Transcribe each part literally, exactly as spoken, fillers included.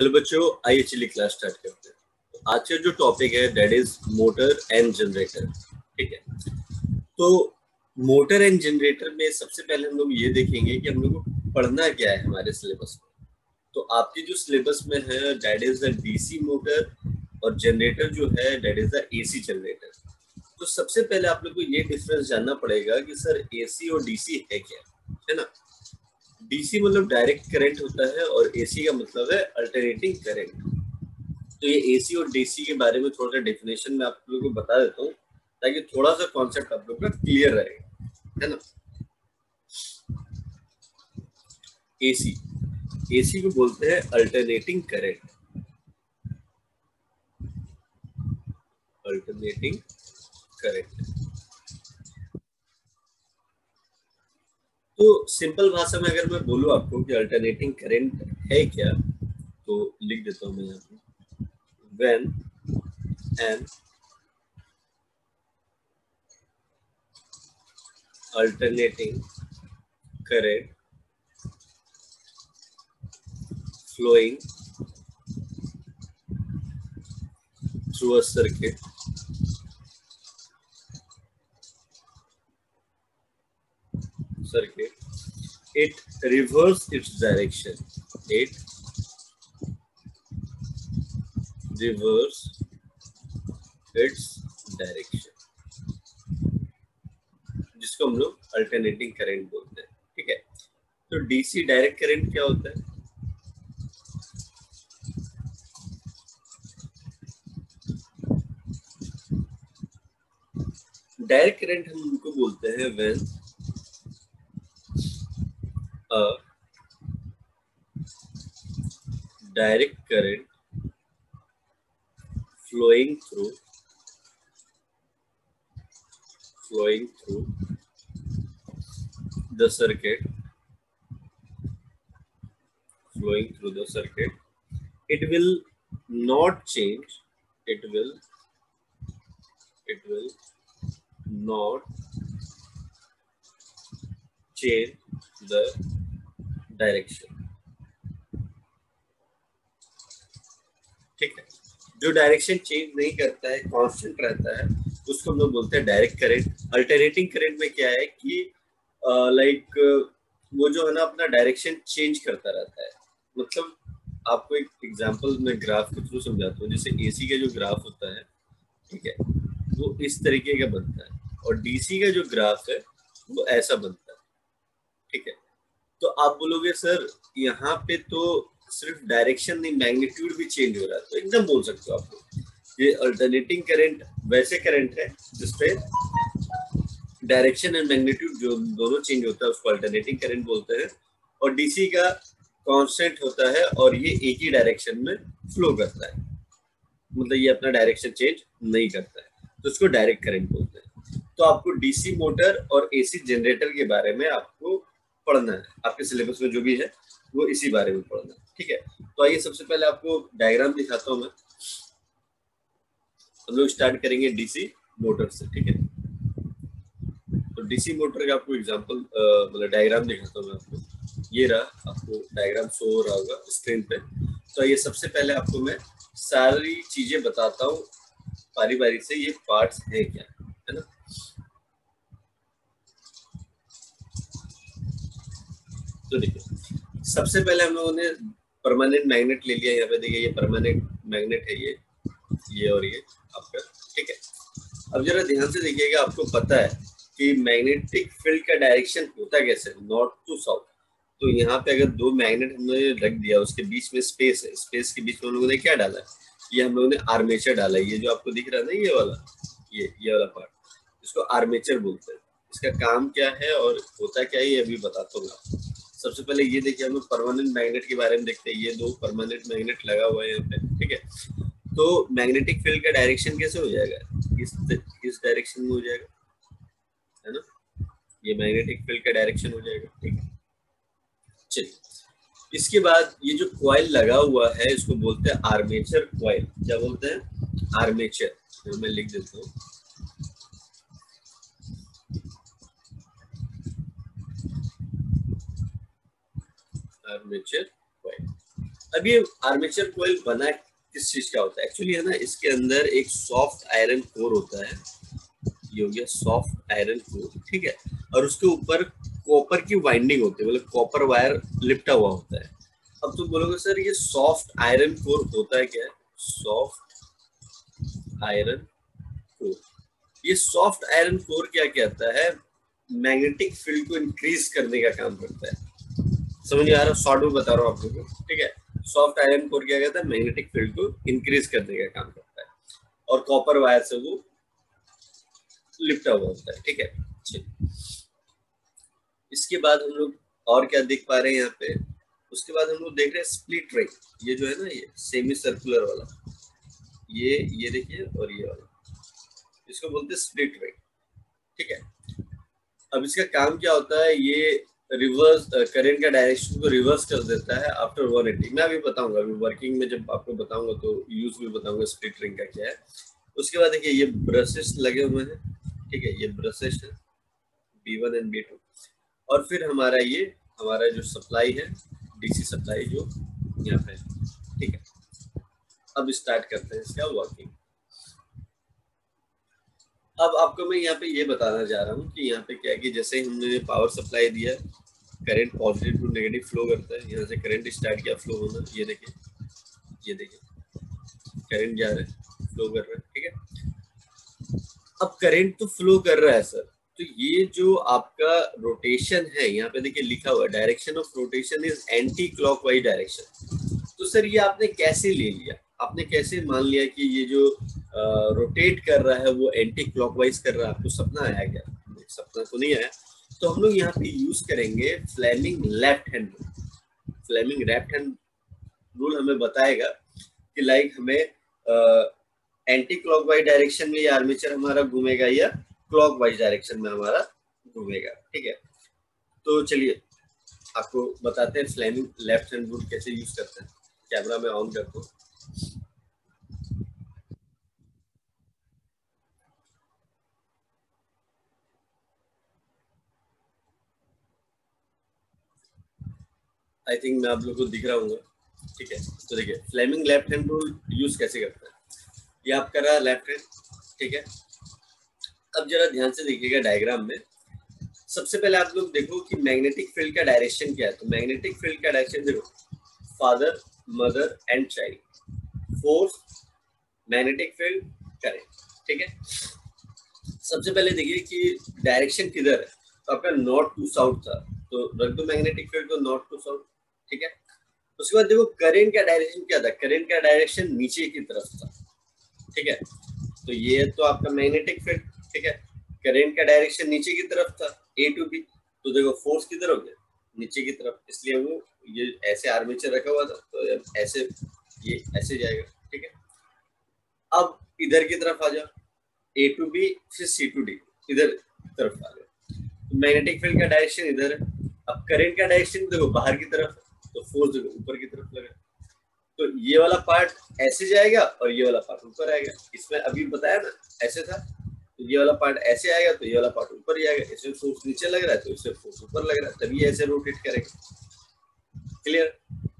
Hello बच्चों, आइए चलिए क्लास स्टार्ट करते हैं। तो आज का जो टॉपिक है that is motor and generator. ठीक है, तो मोटर एंड जनरेटर में सबसे पहले हम लोग ये देखेंगे कि हम लोग को पढ़ना क्या है हमारे सिलेबस में। तो आपके जो सिलेबस में है that is the DC motor और जनरेटर जो है that is the AC generator. तो सबसे पहले आप लोग को ये डिफरेंस जानना पड़ेगा कि सर एसी और डीसी है क्या, है ना। डीसी मतलब डायरेक्ट करंट होता है और एसी का मतलब है अल्टरनेटिंग करंट। तो ये एसी और डीसी के बारे में थोड़ा सा डेफिनेशन में आप लोगों को बता देता हूँ ताकि थोड़ा सा कॉन्सेप्ट आप लोग का क्लियर रहेगा, है ना। एसी एसी को बोलते हैं अल्टरनेटिंग करंट, अल्टरनेटिंग करंट। तो सिंपल भाषा में अगर मैं बोलूँ आपको कि अल्टरनेटिंग करंट है क्या, तो लिख देता हूँ मैं यहाँ पे। When an alternating current flowing through a circuit circuit it reverses its direction, it reverses its direction, जिसको हम लोग अल्टरनेटिंग करंट बोलते हैं। ठीक है, तो डीसी डायरेक्ट करंट क्या होता है? डायरेक्ट करंट हम उनको बोलते हैं when a direct current flowing through flowing through the circuit flowing through the circuit it will not change it will it will not change the direction। ठीक है, जो डायरेक्शन चेंज नहीं करता है, कांस्टेंट रहता है, उसको हम लोग बोलते हैं डायरेक्ट करंट। अल्टरनेटिंग करंट में क्या है कि लाइक वो जो है ना अपना डायरेक्शन चेंज करता रहता है। मतलब आपको एक एग्जांपल में ग्राफ के थ्रू समझाता हूँ। जैसे एसी का जो ग्राफ होता है, ठीक है, वो इस तरीके का बनता है और डीसी का जो ग्राफ है वो ऐसा बनता है। ठीक है, तो आप बोलोगे सर यहाँ पे तो सिर्फ डायरेक्शन नहीं मैग्नीट्यूड भी चेंज हो रहा है, तो एकदम बोल सकते हो आप लोग ये अल्टरनेटिंग करंट वैसे करंट है जिसपे डायरेक्शन एंड मैग्नीट्यूड जो दोनों चेंज होता है उसको अल्टरनेटिंग करंट बोलते हैं। और डीसी का कांस्टेंट होता है और ये एक ही डायरेक्शन में फ्लो करता है, मतलब ये अपना डायरेक्शन चेंज नहीं करता है, तो उसको डायरेक्ट करंट बोलते हैं। तो आपको डीसी मोटर और एसी जनरेटर के बारे में आपको पढ़ना है, आपके सिलेबस में जो भी है वो इसी बारे में पढ़ना है। ठीक है, तो आइए सबसे पहले आपको डायग्राम दिखाता हूँ मैं। हम लोग स्टार्ट करेंगे डीसी मोटर से। ठीक है, तो डीसी मोटर का आपको एग्जांपल मतलब डायग्राम दिखाता हूँ मैं आपको। ये रहा, आपको डायग्राम शो हो रहा होगा स्क्रीन पे। तो ये सबसे पहले आपको मैं सारी चीजें बताता हूँ बारी बारी से, ये पार्ट्स है क्या, है ना। तो देखिए, सबसे पहले हम लोगों ने परमानेंट मैग्नेट ले लिया। यहाँ पे देखिए ये परमानेंट मैग्नेट है, ये ये और ये आपका। ठीक है, अब जरा ध्यान से देखिएगा, आपको पता है कि मैग्नेटिक फील्ड का डायरेक्शन होता कैसे, नॉर्थ टू साउथ। तो यहाँ पे अगर दो मैग्नेट हमने रख दिया, उसके बीच में स्पेस है, स्पेस के बीच में हम लोगों ने क्या डाला है, ये हम लोगों ने आर्मेचर डाला है। ये जो आपको दिख रहा है ना, ये वाला ये ये वाला पार्ट, इसको आर्मेचर बोलते हैं। इसका काम क्या है और होता क्या है ये अभी बताता हूँ आपको। सबसे पहले ये देखिए, हम लोग परमानेंट मैग्नेट के बारे में देखते हैं। ये दो परमानेंट मैग्नेट लगा हुआ है यहाँ पे। ठीक है, तो मैग्नेटिक फील्ड का डायरेक्शन कैसे हो जाएगा, इस इस डायरेक्शन में हो जाएगा, है ना। ये मैग्नेटिक फील्ड का डायरेक्शन हो जाएगा। ठीक है, चलिए इसके बाद ये जो कॉइल लगा हुआ है इसको बोलते हैं आर्मेचर कॉइल। क्या बोलते हैं? आर्मेचर। तो मैं लिख देता हूँ आर्मेचर कॉइल। अब ये आर्मेचर कॉइल बना किस चीज का होता है एक्चुअली, है ना, इसके अंदर एक सॉफ्ट आयरन कोर होता है, ये हो गया सॉफ्ट आयरन कोर, ठीक है, और उसके ऊपर कॉपर की वाइंडिंग होती है, मतलब कॉपर वायर लिपटा हुआ होता है। अब तुम बोलोगे सर ये सॉफ्ट आयरन कोर होता है क्या? सॉफ्ट आयरन कोर, ये सॉफ्ट आयरन कोर क्या कहता है, मैग्नेटिक फील्ड को इंक्रीज करने का काम करता है। समझ आ रहा, शॉर्ट में बता रहा हूँ आप लोगों को, ठीक है। सॉफ्ट आयरन कोर क्या कहता है, मैग्नेटिक फील्ड को इंक्रीज करने का काम करता है, और कॉपर वायर से वो लिपटा हुआ होता है, ठीक है। चलिए, इसके बाद हम लोग और क्या देख पा रहे हैं यहाँ पे, उसके बाद हम लोग देख रहे हैं स्प्लिट रिंग, ये जो है ना, ये सेमी सर्कुलर वाला, ये ये देखिए, और ये वाला, इसको बोलते हैं स्प्लिट रिंग, ठीक है। अब इसका काम क्या होता है, ये रिवर्स करंट का डायरेक्शन को रिवर्स कर देता है आफ्टर वन एटी। मैं अभी बताऊंगा, अभी वर्किंग में जब आपको बताऊंगा तो यूज भी बताऊंगा स्प्लिट रिंग का क्या है। उसके बाद देखिए ये ब्रशेस लगे हुए हैं, ठीक है, ये ब्रशेस है B one and B two, और फिर हमारा ये हमारा जो सप्लाई है डीसी सप्लाई जो यहाँ पे, ठीक है। अब स्टार्ट करते हैं इसका वर्किंग। अब आपको मैं यहाँ पे ये बताना चाह रहा हूँ कि यहाँ पे क्या है कि जैसे हमने पावर सप्लाई दिया, current positive to negative flow करता है, यहाँ से करंट स्टार्ट किया फ्लो होना, ये देखिए, ये देखिए करंट जा रहा है, फ्लो कर रहा है, ठीक है। अब करंट तो फ्लो कर रहा है सर, तो ये जो आपका रोटेशन है, यहाँ पे देखिए लिखा हुआ है direction of rotation is anticlockwise direction. तो सर ये आपने कैसे ले लिया, आपने कैसे मान लिया कि ये जो रोटेट uh, कर रहा है वो एंटी क्लॉकवाइज कर रहा है? आपको सपना आया क्या? सपना तो नहीं आया। तो हम लोग यहाँ पे यूज करेंगे Fleming left hand rule. Fleming left hand rule हमें बताएगा कि लाइक हमें एंटी क्लॉकवाइज डायरेक्शन में ये आर्मेचर हमारा घूमेगा या क्लॉकवाइज डायरेक्शन में हमारा घूमेगा, ठीक है। तो चलिए आपको बताते हैं फ्लेमिंग लेफ्ट हैंड रूल कैसे यूज करते हैं। कैमरा में ऑन करता हूँ। आई थिंक मैं आप लोगों को दिख रहा हूँ, ठीक है। तो देखिए Fleming left hand rule use कैसे करते हैं। ये आपका रहा लेफ्ट हैंड, ठीक है। अब जरा ध्यान से देखिएगा डायग्राम में, सबसे पहले आप लोग देखो कि मैग्नेटिक फील्ड का डायरेक्शन क्या है। तो मैग्नेटिक फील्ड का डायरेक्शन देखो, father mother and child, force magnetic field current, ठीक है। सबसे पहले देखिए कि डायरेक्शन किधर है, तो आपका नॉर्थ टू साउथ था, तो रख दो मैग्नेटिक फील्ड को नॉर्थ टू साउथ, ठीक है। उसके बाद देखो करंट का डायरेक्शन क्या था, करंट का डायरेक्शन नीचे की तरफ था, ठीक है। तो ये तो आपका मैग्नेटिक फील्ड, ठीक है। करंट का डायरेक्शन नीचे की तरफ था, ए टू बी, तो देखो फोर्स किधर हो गया, नीचे की तरफ, इसलिए वो ये ऐसे आर्मेचर रखा हुआ था, तो ऐसे ये ऐसे जाएगा, ठीक है। अब इधर की तरफ आ जाओ, ए टू बी फिर सी टू डी, इधर तरफ आ जाओ, तो मैग्नेटिक फील्ड का डायरेक्शन इधर है। अब करंट का डायरेक्शन देखो बाहर की तरफ, तो फोर्स देखो ऊपर की तरफ लगा, तो ये वाला पार्ट ऐसे जाएगा और ये वाला पार्ट ऊपर आएगा। इसमें अभी बताया ना ऐसे था, तो ये वाला पार्ट ऐसे आएगा तो ये वाला पार्ट ऊपर ही आएगा। इसमें फोर्स नीचे लग रहा है तो इससे फोर्स ऊपर लग रहा है, तभी ऐसे रोटेट करेगा। क्लियर?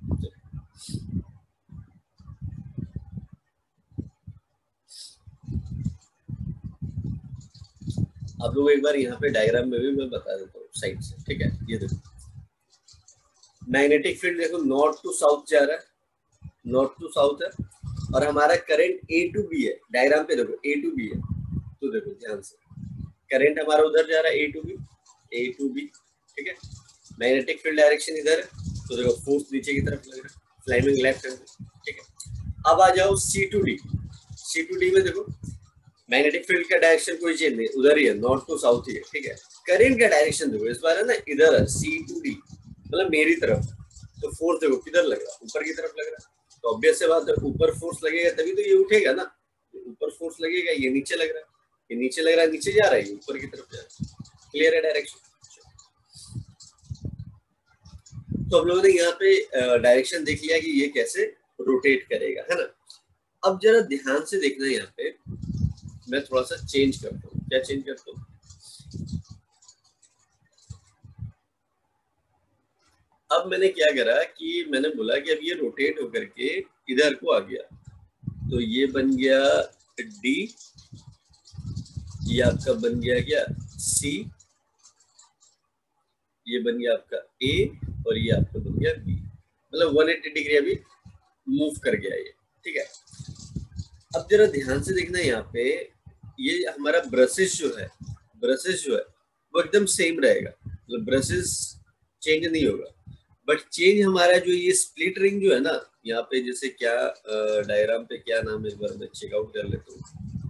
आप लोग एक बार यहाँ पे डायग्राम में भी मैं बता देता हूँ साइड से, ठीक है। ये देखो मैग्नेटिक फील्ड देखो नॉर्थ टू साउथ जा रहा है, नॉर्थ टू साउथ है, और हमारा करंट ए टू बी है। डायग्राम पे देखो ए टू बी है, तो देखो ध्यान से करंट हमारा उधर जा रहा है, A to B, A to B, ठीक है। मैग्नेटिक फील्ड डायरेक्शन इधर है, तो देखो फोर्स नीचे की तरफ लग रहा है, फ्लेमिंग लेफ्ट हैंड, ठीक है। अब आ जाओ C to D, C to D में देखो मैग्नेटिक फील्ड का डायरेक्शन कोई चेंज नहीं, उधर ही है, नॉर्थ टू साउथ ही है, ठीक है। करंट का डायरेक्शन देखो इस बार है ना इधर है, सी टू डी मतलब मेरी तरफ, तो फोर्स देखो किधर लग रहा है, ऊपर की तरफ लग रहा है। तो ऑब्वियस से बात है ऊपर फोर्स लगेगा तभी तो ये उठेगा ना, ऊपर फोर्स लगेगा, ये नीचे लग रहा है, ये नीचे लग रहा है, नीचे जा रहा है, ऊपर की तरफ जा रहा है। क्लियर है डायरेक्शन? तो हम लोगों ने यहाँ पे डायरेक्शन देख लिया कि ये कैसे रोटेट करेगा, है ना। अब जरा ध्यान से देखना यहाँ पे, मैं थोड़ा सा चेंज करता हूँ। क्या चेंज करता हूँ? अब मैंने क्या करा कि मैंने बोला कि अब ये रोटेट होकर के इधर को आ गया, तो ये बन गया डी, ये आपका बन गया क्या सी, ये बन गया आपका ए, और ये आपका बन गया बी। मतलब एक सौ अस्सी डिग्री अभी मूव कर गया ये, ठीक है। अब जरा ध्यान से देखना यहाँ पे, ये हमारा ब्रशेस जो है, ब्रशेस जो है वो एकदम सेम रहेगा, मतलब ब्रशेस चेंज नहीं होगा, बट चेंज हमारा जो ये स्प्लिट रिंग जो है ना, यहाँ पे जैसे क्या डायग्राम पे क्या नाम है, एक बार मैं चेकआउट कर लेता हूँ।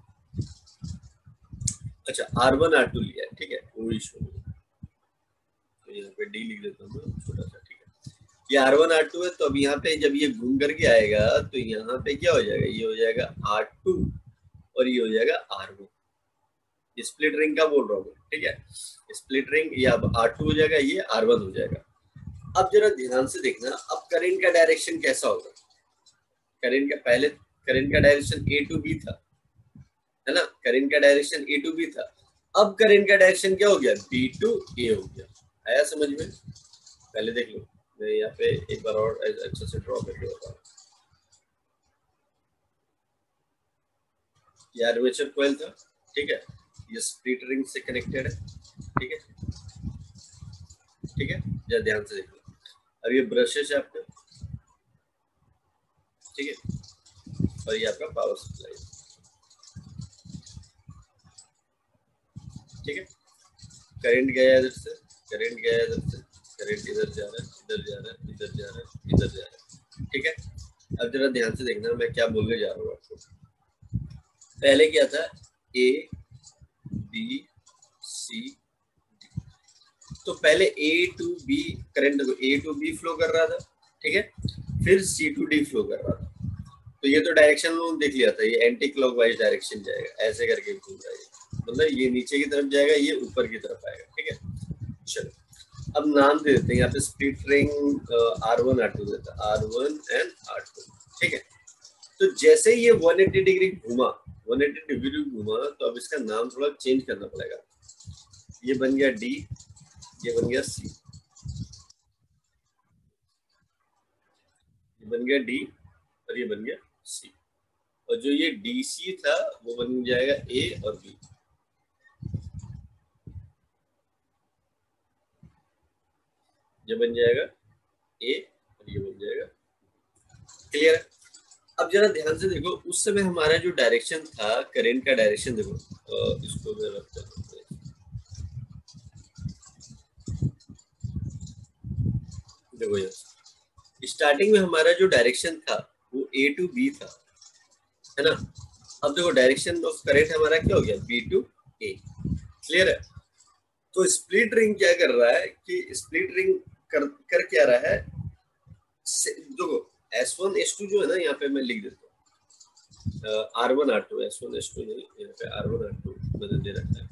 अच्छा आर वन आर टू लिया है, ठीक है, कोई इशू नहीं। तो यहाँ पे डी लिख देता हूँ छोटा सा, ठीक है। ये आर वन आर टू है, तो अब यहाँ पे जब ये घूम करके आएगा तो यहाँ पे क्या हो जाएगा, ये हो जाएगा आर टू और ये हो जाएगा आर वन। स्प्लिट रिंग का बोल रहा हूँ, ठीक है। स्प्लिट रिंग ये अब आर टू हो जाएगा, ये आर वन हो जाएगा। अब जरा ध्यान से देखना, अब करंट का डायरेक्शन कैसा होगा। करंट का पहले करंट का डायरेक्शन ए टू बी था, है ना, करंट का डायरेक्शन ए टू बी था। अब करंट का डायरेक्शन क्या हो गया, बी टू ए हो गया। आया समझ में? पहले देख लो, मैं यहाँ पे एक बार और अच्छे से ड्रॉ करके बताऊँ। ये आर्मेचर कॉइल था, ठीक है, ये स्प्लिट रिंग से कनेक्टेड है, ठीक है, ठीक है, जरा ध्यान से देखो। अब ये ब्रशेस है आपका, ठीक है, और ये आपका पावर सप्लाई, ठीक है। करंट गया इधर से, करंट गया इधर से, करंट इधर जा रहा है, इधर जा रहा है, इधर जा रहा है, इधर जा रहा है, ठीक है। अब जरा ध्यान से देखना, मैं क्या बोलने जा रहा हूँ आपको। पहले क्या था, ए बी सी, तो पहले ए टू बी करंट को ए टू बी फ्लो कर रहा था, ठीक है, फिर सी टू डी फ्लो कर रहा था। तो ये तो डायरेक्शन लोग देख लिया था, ये एंटी क्लॉकवाइज डायरेक्शन जाएगा, ऐसे करके घूम रहा है, मतलब ये नीचे की तरफ जाएगा, ये ऊपर की तरफ आएगा, ठीक है। चलो अब नाम दे देते हैं यहाँ पे, split ring R one R two देता है, R one and R two, ठीक है। तो जैसे ये एक सौ अस्सी डिग्री घूमा, एक सौ अस्सी डिग्री घूमा, तो अब इसका नाम थोड़ा चेंज करना पड़ेगा। ये बन गया डी, ये बन गया सी, ये बन गया डी और ये बन गया सी, और जो ये डी सी था वो बन जाएगा ए और बी। ये बन जाएगा ए और ये बन जाएगा, क्लियर है। अब जरा ध्यान से देखो, उस समय हमारा जो डायरेक्शन था, करंट का डायरेक्शन देखो, इसको मैं रख देता हूं, देखो यार, स्टार्टिंग में हमारा जो डायरेक्शन था वो ए टू बी था, है ना। अब देखो डायरेक्शन ऑफ करंट हमारा क्या हो गया, बी टू ए, क्लियर है। तो स्प्लिट रिंग क्या कर रहा है कि स्प्लिट रिंग कर कर क्या रहा है, देखो एस वन एस टू जो है ना, यहाँ पे मैं लिख देता हूँ R one R two, S one S two नहीं, यहाँ पे आर वन आर टू मैंने दे रखा है।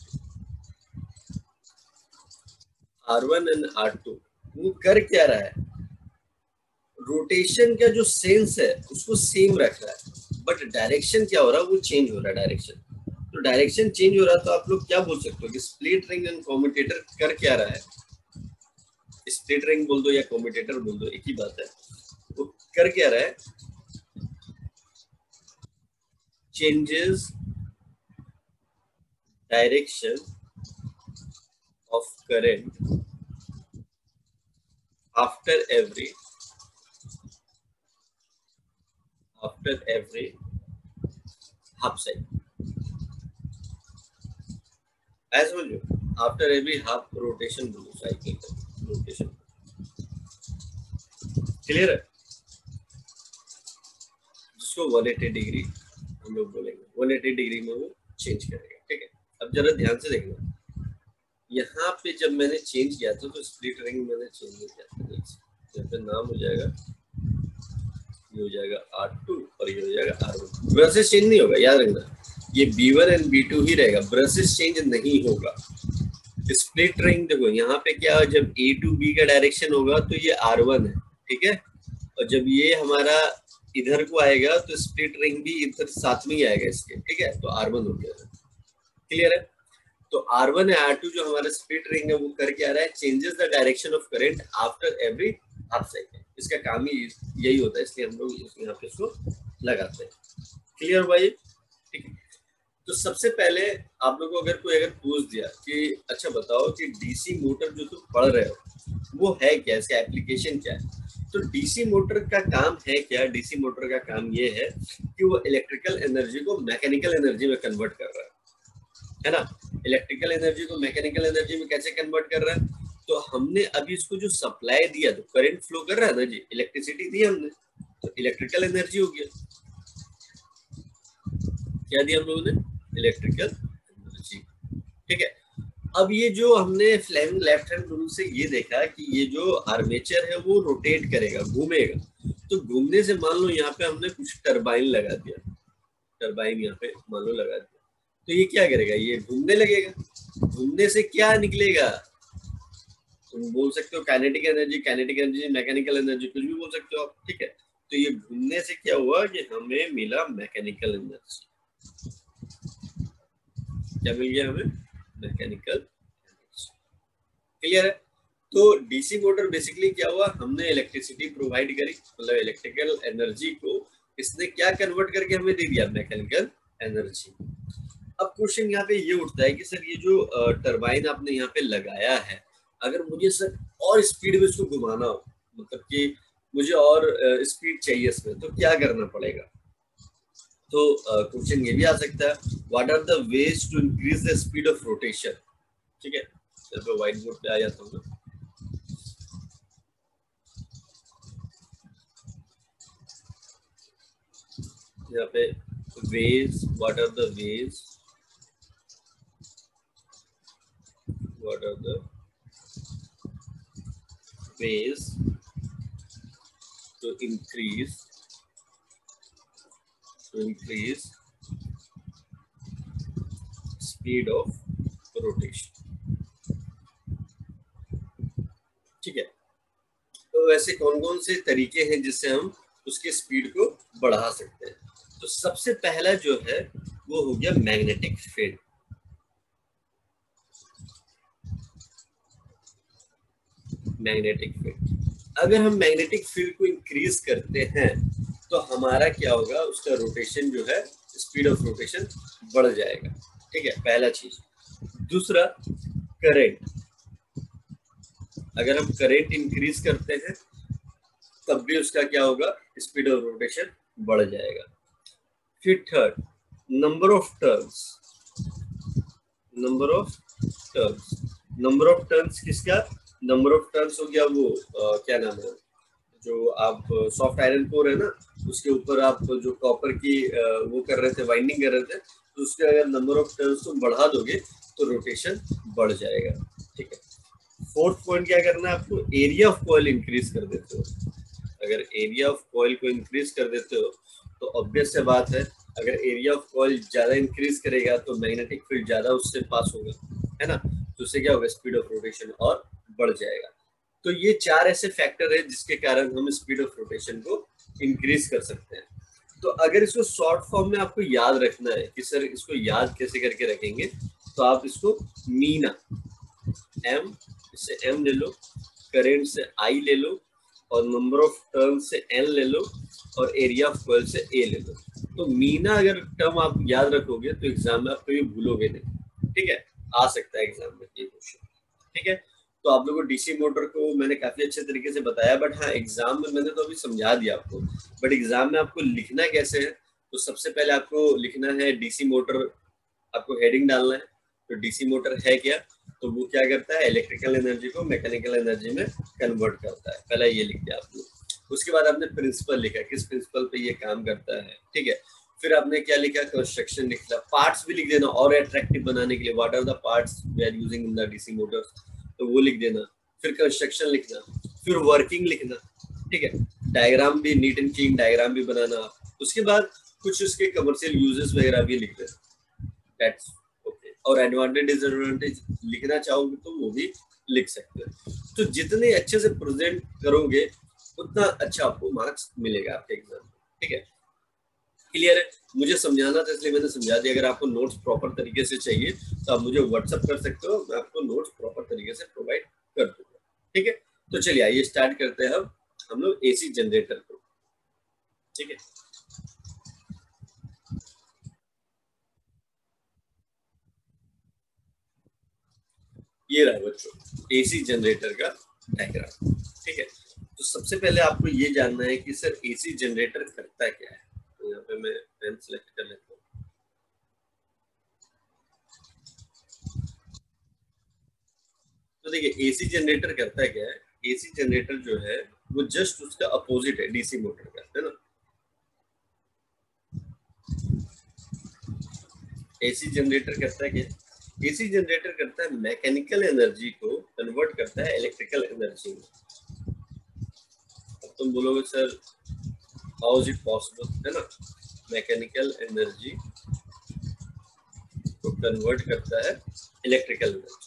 R one and R two वो कर क्या रहा है, रोटेशन का जो सेंस है उसको सेम रख रहा है, बट डायरेक्शन क्या हो रहा है, वो चेंज हो रहा है डायरेक्शन। तो डायरेक्शन चेंज हो रहा है, तो आप लोग क्या बोल सकते हो कि स्प्लिट रिंग एंड कम्यूटेटर कर क्या रहा है, स्प्लिट रिंग बोल दो या कम्यूटेटर बोल दो, एक ही बात है। वो कर क्या रहा है, changes direction of current after every after every half cycle, as well after every half rotation cycle rotation, clear है। जिसको एक सौ अस्सी डिग्री हम लोग बोलेंगे, एक सौ अस्सी डिग्री में वो चेंज करेगा, ठीक है। अब जरा ध्यान से देखना, यहाँ पे जब मैंने चेंज किया था तो स्प्लिट रिंग मैंने चेंज नहीं किया था, यहाँ पे नाम हो जाएगा, ये हो जाएगा आर टू और ये हो जाएगा आर वन। ब्रशेस चेंज नहीं होगा, याद रखना, ये B one and B two ही रहेगा, ब्रशेस चेंज नहीं होगा। स्प्लिट रिंग देखो यहाँ पे क्या, जब ए टू बी का डायरेक्शन होगा तो ये आर वन है, ठीक है, और जब ये हमारा इधर को आएगा तो स्प्लिट रिंग भी इधर साथ में ही आएगा इसके, ठीक है, तो आर वन हो गया, क्लियर है। तो आर वन है आर टू जो हमारा स्प्लिट रिंग है वो कर क्या रहा है, changes the direction of current after every half second. इसका काम ही यही होता है, इसलिए हम लोग यहाँ पे इसको लगाते हैं। क्लियर भाई? ठीक है। तो सबसे पहले आप लोगों को अगर कोई अगर पूछ दिया कि अच्छा बताओ कि डीसी मोटर जो तुम पढ़ रहे हो वो है क्या, इसका एप्लीकेशन क्या है, तो डीसी मोटर का काम है क्या? डीसी मोटर का काम ये है कि वो इलेक्ट्रिकल एनर्जी को मैकेनिकल एनर्जी में कन्वर्ट कर रहा है, है ना। इलेक्ट्रिकल एनर्जी को मैकेनिकल एनर्जी में कैसे कन्वर्ट कर रहा है? तो हमने अभी इसको जो सप्लाई दिया, तो करंट फ्लो कर रहा है ना जी, इलेक्ट्रिसिटी दी हमने, तो इलेक्ट्रिकल एनर्जी हो गया। क्या दिया हम लोगों ने? Electrical energy. ठीक है। अब ये जो हमने फ्लेमिंग लेफ्ट हैंड रूल से ये देखा कि ये जो आर्मेचर है वो रोटेट करेगा, घूमेगा, तो घूमने से मान लो यहाँ पे हमने कुछ टरबाइन लगा दिया, टरबाइन यहाँ पे मान लो लगा दिया, तो ये क्या करेगा? ये घूमने लगेगा। घूमने से क्या निकलेगा? तुम बोल सकते हो kinetic energy, kinetic energy, mechanical energy, कुछ भी बोल सकते हो आप। ठीक है। तो ये घूमने से क्या हुआ कि हमें मिला मैकेनिकल एनर्जी। क्या मिल गया हमें? Mechanical energy. क्लियर है? तो डीसी मोटर बेसिकली क्या हुआ, हमने इलेक्ट्रिसिटी प्रोवाइड करी, मतलब इलेक्ट्रिकल एनर्जी को इसने क्या कन्वर्ट करके हमें दे दिया? Mechanical energy. अब क्वेश्चन यहाँ पे ये उठता है कि सर ये जो टरबाइन आपने यहाँ पे लगाया है, अगर मुझे सर और स्पीड में इसको घुमाना हो, मतलब कि मुझे और स्पीड चाहिए इसमें, तो क्या करना पड़ेगा? तो क्वेश्चन uh, ये भी आ सकता है, what are the ways to increase the speed of rotation. ठीक है, तो व्हाइट बोर्ड पे आ जाता हूँ। यहाँ पे ways, what are the ways, what are the ways to increase to increase speed of rotation। ठीक है। तो वैसे कौन कौन से तरीके हैं जिससे हम उसके स्पीड को बढ़ा सकते हैं? तो सबसे पहला जो है वो हो गया मैग्नेटिक फील्ड। मैग्नेटिक फील्ड, अगर हम मैग्नेटिक फील्ड को इंक्रीज करते हैं तो हमारा क्या होगा, उसका रोटेशन जो है, स्पीड ऑफ रोटेशन बढ़ जाएगा। ठीक है, पहला चीज। दूसरा, करंट, अगर हम करंट इंक्रीज करते हैं तब भी उसका क्या होगा, स्पीड ऑफ रोटेशन बढ़ जाएगा। फिर third, number of turns, number of turns, number of turns किसका? नंबर ऑफ टर्न्स हो गया वो आ, क्या नाम है, जो आप सॉफ्ट आयरन कोर है ना, उसके ऊपर आप जो कॉपर की आ, वो कर रहे थे, वाइंडिंग कर रहे थे, तो उसके अगर नंबर ऑफ टर्न्स तुम बढ़ा दोगे तो रोटेशन बढ़ जाएगा। ठीक है। फोर्थ पॉइंट क्या करना है आपको, एरिया ऑफ कॉइल इंक्रीज कर देते हो। अगर एरिया ऑफ कॉइल को इंक्रीज कर देते हो तो ऑब्वियस से बात है, अगर एरिया ऑफ कॉइल ज्यादा इंक्रीज करेगा तो मैग्नेटिक फील्ड ज्यादा उससे पास होगा, है ना, तो उससे क्या होगा, स्पीड ऑफ रोटेशन और बढ़ जाएगा। तो ये चार ऐसे फैक्टर है जिसके कारण हम स्पीड ऑफ रोटेशन को इंक्रीज कर सकते हैं। तो अगर इसको शॉर्ट फॉर्म में आपको याद रखना है कि सर इसको याद कैसे करके रखेंगे, तो आप इसको मीना, एम से एम ले लो, करंट से आई ले लो, और नंबर ऑफ टर्न से एन ले लो, और एरिया ऑफ कॉइल से ए ले लो। तो मीना अगर टर्म आप याद रखोगे तो एग्जाम में आप कभी भूलोगे नहीं। ठीक है, आ सकता है एग्जाम में ये क्वेश्चन। ठीक है। तो आप लोगों को डीसी मोटर को मैंने काफी अच्छे तरीके से बताया, बट हाँ एग्जाम में मैंने तो अभी समझा दिया आपको, बट एग्जाम में आपको लिखना कैसे है, तो सबसे पहले आपको लिखना है डीसी मोटर, आपको हेडिंग डालना है। तो डीसी मोटर है क्या, तो वो क्या करता है, इलेक्ट्रिकल एनर्जी को मैकेनिकल एनर्जी में कन्वर्ट करता है। पहला ये लिख दिया आपने। उसके बाद आपने प्रिंसिपल लिखा, किस प्रिंसिपल पे ये काम करता है। ठीक है। फिर आपने क्या लिखा, कंस्ट्रक्शन लिखा, पार्ट्स भी लिख देना और अट्रैक्टिव बनाने के लिए, what are the parts we are using in the DC motors, तो वो लिख देना। फिर कंस्ट्रक्शन लिखना, फिर वर्किंग लिखना। ठीक है, डायग्राम भी, नीट एंड क्लीन डायग्राम भी बनाना। उसके बाद कुछ उसके कमर्शियल यूजेस वगैरह भी लिख देना। That's okay. और एडवांटेज डिसएडवांटेज लिखना चाहोगे तो वो भी लिख सकते हो। तो जितने अच्छे से प्रेजेंट करोगे उतना अच्छा आपको मार्क्स मिलेगा आपके एग्जाम में। ठीक है। क्लियर है? मुझे समझाना था इसलिए मैंने समझा दिया। अगर आपको नोट्स प्रॉपर तरीके से चाहिए तो आप मुझे व्हाट्सअप कर सकते हो, मैं आपको नोट्स प्रॉपर तरीके से प्रोवाइड कर दूंगा। ठीक है, तो चलिए आइए स्टार्ट करते हैं अब हम लोग एसी जनरेटर को। ठीक है, ये रहा बच्चों एसी जनरेटर का डायग्राम। ठीक है, तो सबसे पहले आपको ये जानना है कि सर एसी जनरेटर करता क्या है। तो यहाँ पे मैं पेन सेलेक्ट कर लेता हूँ। तो देखिए एसी जनरेटर करता क्या है, एसी जनरेटर जो है वो जस्ट उसका अपोजिट है डीसी मोटर का, है ना। एसी जनरेटर करता है क्या, एसी जनरेटर करता है मैकेनिकल एनर्जी को कन्वर्ट करता है इलेक्ट्रिकल एनर्जी में। अब तुम बोलोगे sir how is it possible, है ना, मैकेनिकल एनर्जी को कन्वर्ट करता है इलेक्ट्रिकल एनर्जी,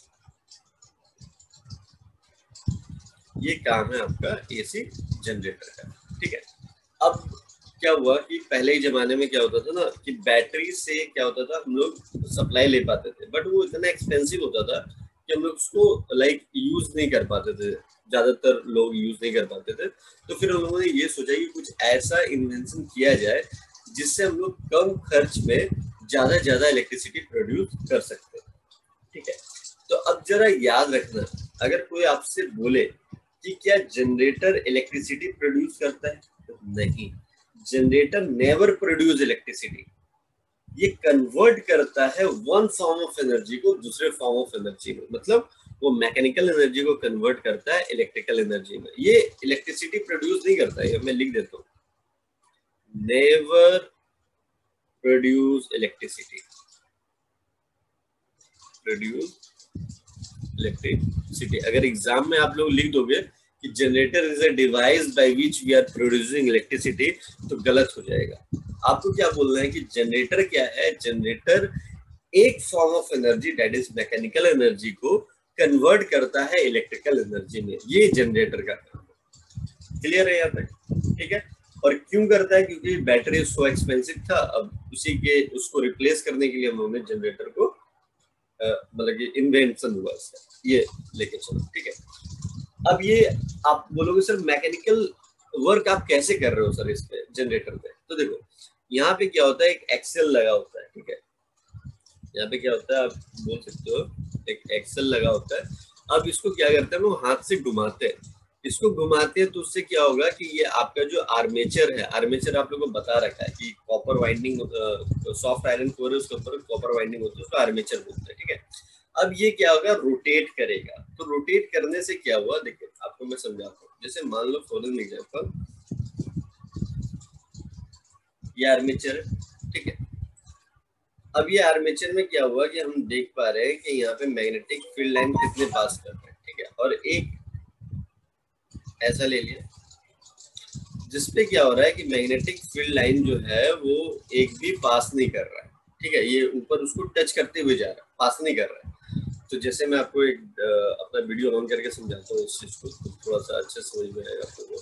ये काम है आपका एसी जनरेटर का। ठीक है, अब क्या हुआ कि पहले ही जमाने में क्या होता था ना कि बैटरी से क्या होता था, हम लोग सप्लाई ले पाते थे बट वो इतना एक्सपेंसिव होता था कि हम लोग उसको लाइक यूज नहीं कर पाते थे, ज्यादातर लोग यूज नहीं कर पाते थे। तो फिर हम लोगों ने ये सोचा कि कुछ ऐसा इन्वेंशन किया जाए जिससे हम लोग कम खर्च में ज्यादा ज्यादा इलेक्ट्रिसिटी प्रोड्यूस कर सकते हैं। ठीक है, तो अब जरा याद रखना, अगर कोई आपसे बोले कि क्या जनरेटर इलेक्ट्रिसिटी प्रोड्यूस करता है, तो नहीं, जनरेटर नेवर प्रोड्यूस इलेक्ट्रिसिटी, ये कन्वर्ट करता है वन फॉर्म ऑफ एनर्जी को दूसरे फॉर्म ऑफ एनर्जी में। मतलब वो मैकेनिकल एनर्जी को कन्वर्ट करता है इलेक्ट्रिकल एनर्जी में, ये इलेक्ट्रिसिटी प्रोड्यूस नहीं करता है। मैं लिख देता हूँ, never produce electricity, produce electricity. अगर एग्जाम में आप लोग लिख दोगे कि generator is a device by which we are producing electricity, तो गलत हो जाएगा। आपको क्या बोलना है कि जनरेटर क्या है, जनरेटर एक form of energy that is mechanical energy को कन्वर्ट करता है इलेक्ट्रिकल एनर्जी में, ये जनरेटर का काम है। क्लियर है यहाँ तक? ठीक है, और क्यों करता है, क्योंकि बैटरी सो एक्सपेंसिव था, अब उसी के उसको रिप्लेस करने के लिए हम लोगों ने जनरेटर को मतलब कि इन्वेंशन हुआ इसका, ये लेके चलो। ठीक है, अब ये आप बोलोगे सर मैकेनिकल वर्क आप कैसे कर रहे हो सर इस पे जनरेटर पे। तो देखो यहाँ पे क्या होता है, एक एक्सेल लगा होता है। ठीक है, यहाँ पे क्या होता है, आप बोल सकते हो एक एक्सेल लगा होता है। अब इसको क्या करते हैं, लोग हाथ से घुमाते हैं, इसको घुमाते हैं तो उससे क्या होगा कि ये आपका जो आर्मेचर है, आर्मेचर आप लोगों को बता रखा है कि copper winding, soft iron core है उसके ऊपर कॉपर वाइंडिंग होती है, उसको आर्मेचर बोलते हैं। ठीक है, अब ये क्या होगा, रोटेट करेगा। तो रोटेट करने से क्या हुआ, देखिए आपको मैं समझाता हूँ। जैसे मान लो फॉलोइंग एग्जांपल, ये आर्मेचर है। ठीक है, अब ये आर्मेचर में क्या हुआ कि हम देख पा रहे हैं कि यहाँ पे मैग्नेटिक फील्ड लाइन कितने पास कर रहे हैं। ठीक है, और एक ऐसा ले लिया जिसपे क्या हो रहा है कि मैग्नेटिक फील्ड लाइन जो है वो एक भी पास नहीं कर रहा है। ठीक है, ये ऊपर उसको टच करते हुए जा रहा है, पास नहीं कर रहा है। तो जैसे मैं आपको एक आ, अपना वीडियो ऑन करके समझाता हूँ इस चीज को, तो थोड़ा सा अच्छे समझ में आएगा आपको।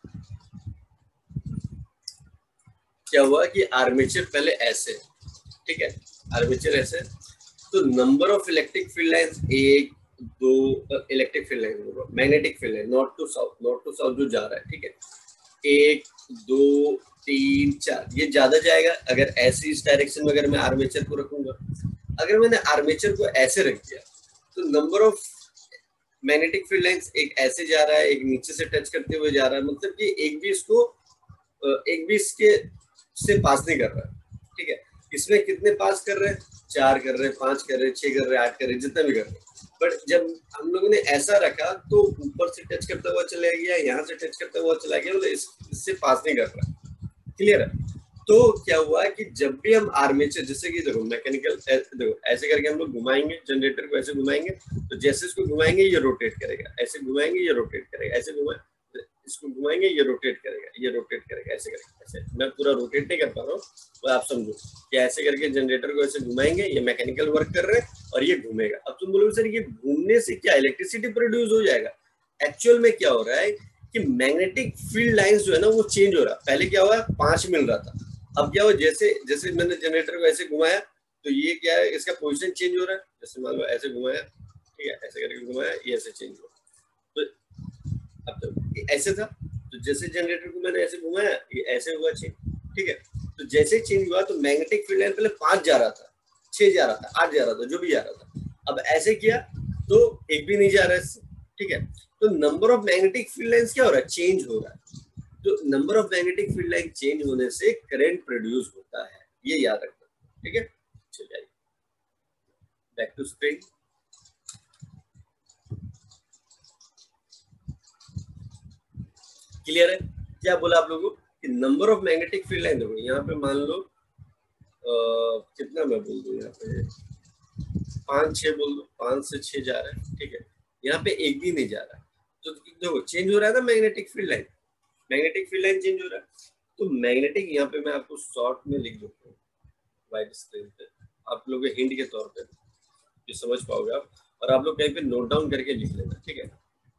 क्या हुआ कि आर्मेचर पहले ऐसे, ठीक है, आर्मेचर ऐसे, तो number of electric field lines एक दो, electric field line magnetic field line north to south, north to south जो जा रहा है। ठीक है, एक दो तीन चार, ये ज्यादा जाएगा अगर ऐसी इस डायरेक्शन में अगर मैं आर्मेचर को रखूंगा। अगर मैंने आर्मेचर को ऐसे रख दिया तो number of magnetic field lines एक ऐसे जा रहा है, एक नीचे से टच करते हुए जा रहा है, मतलब कि एक भी इसको एक भी इसके से पास नहीं कर रहा है। ठीक है, इसमें कितने पास कर रहे हैं, चार कर रहे हैं, पांच कर रहे हैं, छह कर रहे हैं, आठ कर रहे हैं, जितना भी कर रहे हैं। बट जब हम लोगों ने ऐसा रखा तो ऊपर से टच करता हुआ चला गया, यहाँ से टच करता हुआ चला गया, मतलब इस, इससे पास नहीं कर रहा। क्लियर है? तो क्या हुआ कि जब भी हम आर्मेचर, जैसे कि देखो मैकेनिकल, देखो ऐसे करके हम लोग घुमाएंगे जनरेटर को, ऐसे घुमाएंगे तो जैसे इसको घुमाएंगे ये रोटेट करेगा, ऐसे घुमाएंगे ये रोटेट करेगा, ऐसे घुमाए इसको घुमाएंगे ये रोटेट करेगा, ये रोटेट करेगा, ऐसे करेगा। ऐसे मैं पूरा रोटेट नहीं कर पा रहा हूँ, तो आप समझो कि ऐसे करके जनरेटर को ऐसे घुमाएंगे, ये मैकेनिकल वर्क कर रहे हैं और ये घूमेगा। अब तुम बोलोगे सर ये घूमने से क्या इलेक्ट्रिसिटी प्रोड्यूस हो जाएगा? एक्चुअल में क्या हो रहा है कि मैग्नेटिक फील्ड लाइंस जो है ना वो चेंज हो रहा है। पहले क्या हुआ, पांच मिल रहा था, अब क्या हुआ, जैसे जैसे मैंने जनरेटर को ऐसे घुमाया तो ये क्या है, इसका पोजीशन चेंज हो रहा है। जैसे मान लो ऐसे घुमाया, ठीक है, ऐसे करके घुमाया, ये ऐसे चेंज हुआ। तो अब तो ऐसे था, तो जैसे जनरेटर को मैंने ऐसे घुमाया ये ऐसे हुआ चेंज, ठीक है। तो जैसे चेंज हुआ तो मैग्नेटिक फील्ड लाइन पहले पांच जा रहा था, छह जा रहा था, आठ जा रहा था, जो भी जा रहा था। अब ऐसे किया तो एक भी नहीं जा रहा है, ठीक है। तो number of magnetic field lines क्या हो रहा है, चेंज हो रहा है। तो number of magnetic field line change होने से करंट प्रोड्यूस होता है, ये याद रखना, ठीक है। चलिए बैक टू स्क्रीन। क्लियर है? क्या बोला आप लोगों को कि number of magnetic field line, देखो यहाँ पे मान लो आ, कितना मैं बोल दूं, यहाँ पे पांच छह बोल दो, पांच से छह जा रहा है, ठीक है। यहाँ पे एक भी नहीं जा रहा है, तो देखो चेंज हो रहा है ना magnetic field line, magnetic field line change हो रहा है। तो मैग्नेटिक, यहाँ पे मैं आपको शॉर्ट में लिख देता हूँ व्हाइट स्क्रीन पे, आप लोगों के हिंट के तौर पे ये समझ पाओगे आप, और आप लोग कहीं पे नोट डाउन करके लिख लेना, ठीक है।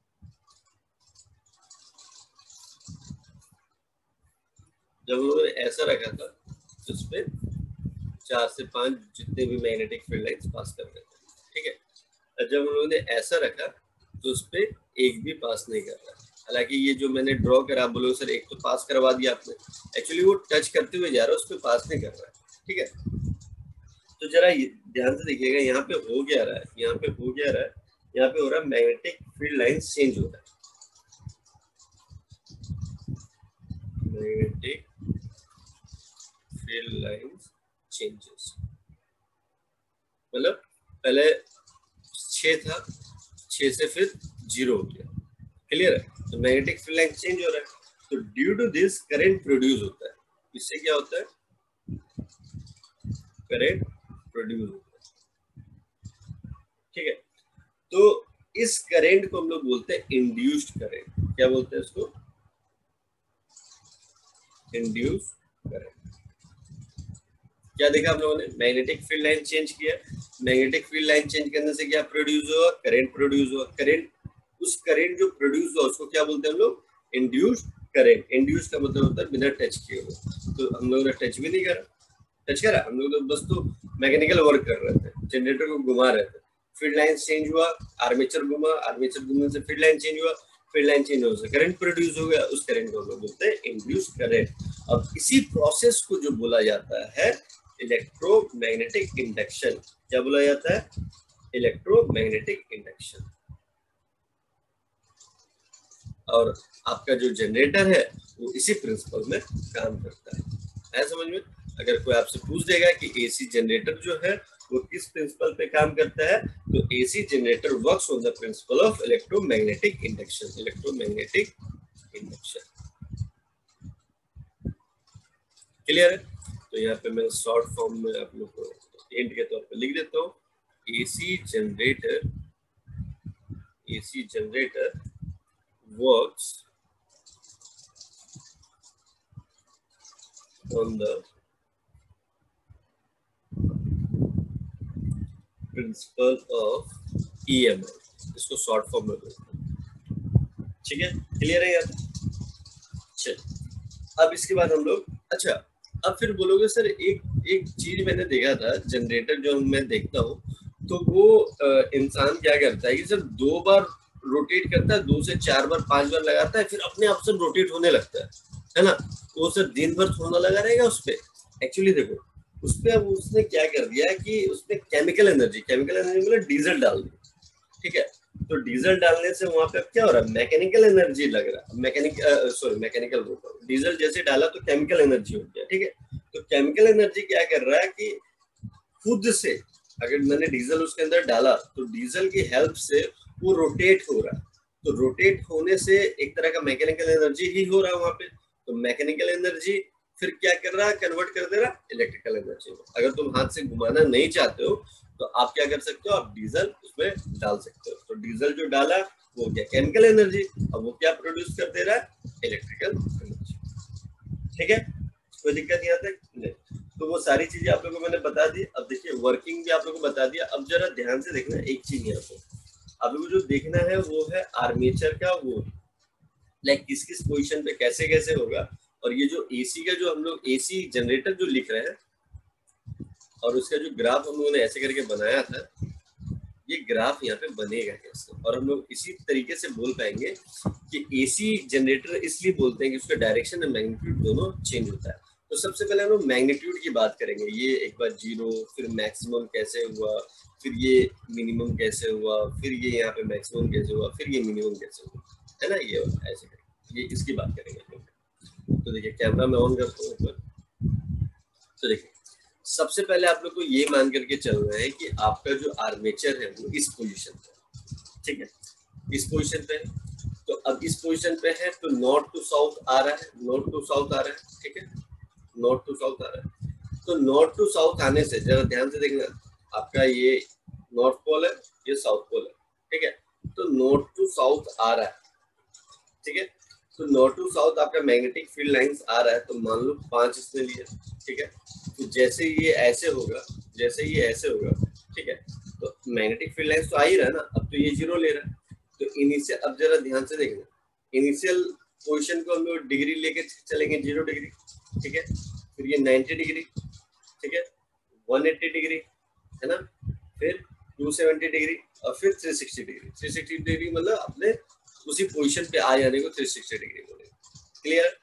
जब हम लोगों ने ऐसा रखा था तो उस पे चार से पांच जितने भी मैग्नेटिक फील्ड लाइंस पास कर रहे थे, ठीक है। और जब हम लोगों ने ऐसा रखा तो उस पे एक भी पास नहीं कर रहा। हालांकि ये जो मैंने ड्रॉ करा, बोलो सर एक तो पास करवा दिया आपने, एक्चुअली वो टच करते हुए जा रहा है, उस पे पास नहीं कर रहा है, ठीक है। तो जरा ध्यान से देखिएगा, यहाँ पे हो गया रहा है, यहाँ पे हो गया रहा है, यहाँ पे हो रहा है मैग्नेटिक फील्ड लाइन चेंज हो रहा है, मैग्नेटिक फील्ड लाइन चेंजेस, मतलब पहले छह था, छह से फिर जीरो हो गया, क्लियर है। तो मैग्नेटिक फील्ड लाइन चेंज हो रहा है, तो due to this current produce होता है। इससे क्या होता है, करंट प्रोड्यूस होता है, ठीक है। तो इस करंट को हम लोग बोलते हैं इंड्यूस्ड करंट। क्या बोलते हैं इसको, इंड्यूस्ड करंट। क्या देखा आप लोगों ने, मैग्नेटिक फील्ड लाइन चेंज किया, मैग्नेटिक फील्ड लाइन चेंज करने से क्या प्रोड्यूस हुआ, करंट प्रोड्यूस हुआ। करंट, उस करंट जो प्रोड्यूस हुआ उसको क्या बोलते हैं हम लोग, इंड्यूस्ड करंट। इंड्यूस का मतलब होता है बिना टच किए हुए। तो हम लोगों ने टच भी नहीं करा, टच करा हम लोग तो बस तो मैकेनिकल वर्क कर रहे थे, जनरेटर को घुमा रहे थे, फील्ड लाइन चेंज हुआ, आर्मेचर घुमा, आर्मेचर घूमने से फील्ड लाइन चेंज हुआ, फील्ड लाइन चेंज होने से करंट प्रोड्यूस हो गया, उस करंट को हम लोग बोलते हैं इंड्यूस्ड करंट। अब इसी प्रोसेस को जो बोला जाता है इलेक्ट्रोमैग्नेटिक इंडक्शन। क्या बोला जाता है, इलेक्ट्रोमैग्नेटिक इंडक्शन। और आपका जो जनरेटर है वो इसी प्रिंसिपल में काम करता है, है समझ में। अगर कोई आपसे पूछ देगा कि एसी जनरेटर जो है वो किस प्रिंसिपल पे काम करता है, तो AC generator works on the principle of electromagnetic induction, electromagnetic induction. Clear है? तो यहाँ पे मैं शॉर्ट फॉर्म में आप लोग को एंड के तौर पे लिख देता हूँ, AC generator, AC generator works on the principle of E M F, इसको शॉर्ट फॉर्म में बोलते हैं, ठीक है। क्लियर है यार? चल अब इसके बाद हम लोग, अच्छा अब फिर बोलोगे सर एक एक चीज मैंने देखा था, जनरेटर जो मैं देखता हूँ तो वो आ, इंसान क्या करता है कि सर दो बार रोटेट करता है, दो से चार बार पांच बार लगाता है, फिर अपने आप से रोटेट होने लगता है, है ना। वो सर दिन भर थोड़ा लगा रहेगा उस पे। एक्चुअली देखो उस पे अब उसने क्या कर दिया कि उसने केमिकल एनर्जी, केमिकल एनर्जी मतलब डीजल डाल दी, ठीक है। तो डीजल डालने से वहां पे अब क्या हो रहा है, मैकेनिकल एनर्जी लग रहा है, मैकेनिक सॉरी मैकेनिकल डीजल जैसे डाला तो केमिकल एनर्जी हो गया, ठीक है। तो केमिकल एनर्जी क्या कर रहा है कि खुद से, अगर मैंने डीजल उसके अंदर डाला तो डीजल की हेल्प से वो रोटेट हो रहा है, तो रोटेट होने से एक तरह का मैकेनिकल एनर्जी ही हो रहा है वहां पे। तो मैकेनिकल एनर्जी फिर क्या कर रहा है, कन्वर्ट कर दे रहा है इलेक्ट्रिकल एनर्जी में। अगर तुम हाथ से घुमाना नहीं चाहते हो तो आप क्या कर सकते हो, आप डीजल उसमें डाल सकते हो। तो डीजल जो डाला वो क्या, केमिकल एनर्जी, अब वो क्या प्रोड्यूस कर दे रहा है, इलेक्ट्रिकल एनर्जी, ठीक है। कोई दिक्कत नहीं आता नहीं। तो वो सारी चीजें आप लोगों को मैंने बता दी। अब देखिए वर्किंग भी आप लोगों को बता दिया। अब जरा ध्यान से देखना एक चीज यहाँ पे, आप लोगों को जो देखना है वो है आर्मेचर का वो, लाइक किस किस पोजीशन पे कैसे कैसे होगा, और ये जो एसी का जो हम लोग एसी जनरेटर जो लिख रहे हैं और उसका जो ग्राफ हम लोगों ने ऐसे करके बनाया था, ये ग्राफ यहाँ पे बनेगा कैसे, और हम लोग इसी तरीके से बोल पाएंगे कि एसी जनरेटर इसलिए बोलते हैं कि उसका डायरेक्शन और मैग्नीट्यूड दोनों चेंज होता है। तो सबसे पहले हम लोग मैग्नीट्यूड की बात करेंगे, ये एक बार जीरो, फिर मैक्सिमम कैसे हुआ, फिर ये मिनिमम कैसे हुआ, फिर ये यहाँ पे मैक्सिमम कैसे हुआ, फिर ये मिनिमम कैसे हुआ, है ना, ये ऐसे करेंगे, ये इसकी बात करेंगे हम लोग। तो देखिए कैमरा में ऑन करता हूँ, तो देखिए सबसे पहले आप लोग को ये मान करके चल रहा है कि आपका जो आर्मेचर है वो इस पोजीशन पे, ठीक है, इस पोजीशन पे है। तो अब इस पोजीशन पे है तो नॉर्थ टू साउथ आ रहा है, नॉर्थ टू साउथ आ रहा है, ठीक है, नॉर्थ टू साउथ आ रहा है। तो नॉर्थ टू साउथ आने से जरा ध्यान से देखना, आपका ये नॉर्थ पोल है, ये साउथ पोल है, ठीक है, तो नॉर्थ टू साउथ आ रहा है, ठीक है। तो नॉर्थ टू साउथ आपका मैग्नेटिक फील्ड लाइंस आ रहा है, तो मान लो पांच इसने लिया, ठीक है। तो जैसे ये ऐसे होगा, जैसे ये ऐसे होगा, ठीक है, तो मैग्नेटिक फील्ड लाइंस तो आ ही रहा है ना, अब तो ये जीरो ले रहा है। तो इनिशियल, अब जरा ध्यान से देखना, इनिशियल पोजीशन को हम लोग डिग्री लेके चलेंगे, जीरो डिग्री, ठीक है, फिर ये नाइन्टी डिग्री, ठीक है, वन एट्टी डिग्री, है ना, फिर टू सेवेंटी डिग्री, और फिर three sixty degree. Three sixty degree मतलब अपने उसी पोजीशन पे आ जाने को थ्री सिक्सटी डिग्री बोलेंगे। क्लियर?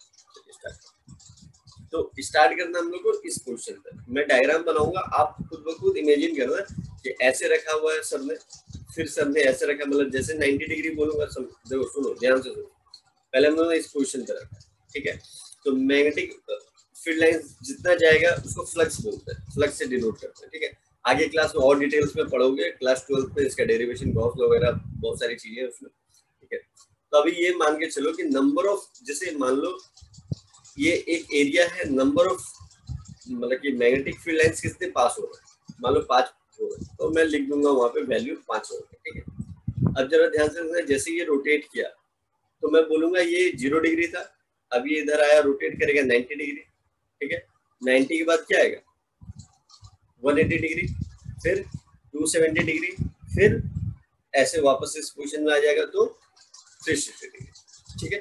तो स्टार्ट करना हम लोग को इस पोजीशन पे, मैं डायग्राम बनाऊंगा, आप खुद ब खुद इमेजिन करना कि ऐसे रखा हुआ है सब ने, फिर सब ने ऐसे रखा, मतलब जैसे नाइन्टी डिग्री बोलूंगा सब, देखो सुनो ध्यान से सुनो, पहले हम लोगों ने इस पोजीशन पे रखा, ठीक है। तो मैग्नेटिक फील्ड लाइंस जितना जाएगा उसको फ्लक्स बोलते हैं, फ्लक्स से डिनोट करते हैं, ठीक है। आगे क्लास में और डिटेल्स में पढ़ोगे, क्लास ट्वेल्थ में इसका डेरिवेशन गॉस लॉ वगैरह बहुत सारी चीजें हैं उसमें, ठीक है। तो अभी ये मान के चलो कि नंबर ऑफ, जैसे मान लो ये एक एरिया है, नंबर ऑफ मतलब कि मैग्नेटिक फील्ड लाइंस कितने पास हो रहे हैं, मान लो पांच हो रहे हैं, तो मैं लिख दूंगा वहां पे वैल्यू पांच हो रही है, ठीक है। अब जरा ध्यान से, जैसे ये रोटेट किया तो मैं बोलूंगा ये जीरो डिग्री था, अब ये इधर आया रोटेट करेगा नाइन्टी डिग्री, ठीक है। नाइन्टी के बाद क्या आएगा, वन एट्टी डिग्री, फिर टू सेवेंटी डिग्री, फिर ऐसे वापस इस पोजीशन में आ जाएगा तो थ्री सिक्सटी डिग्री, ठीक है।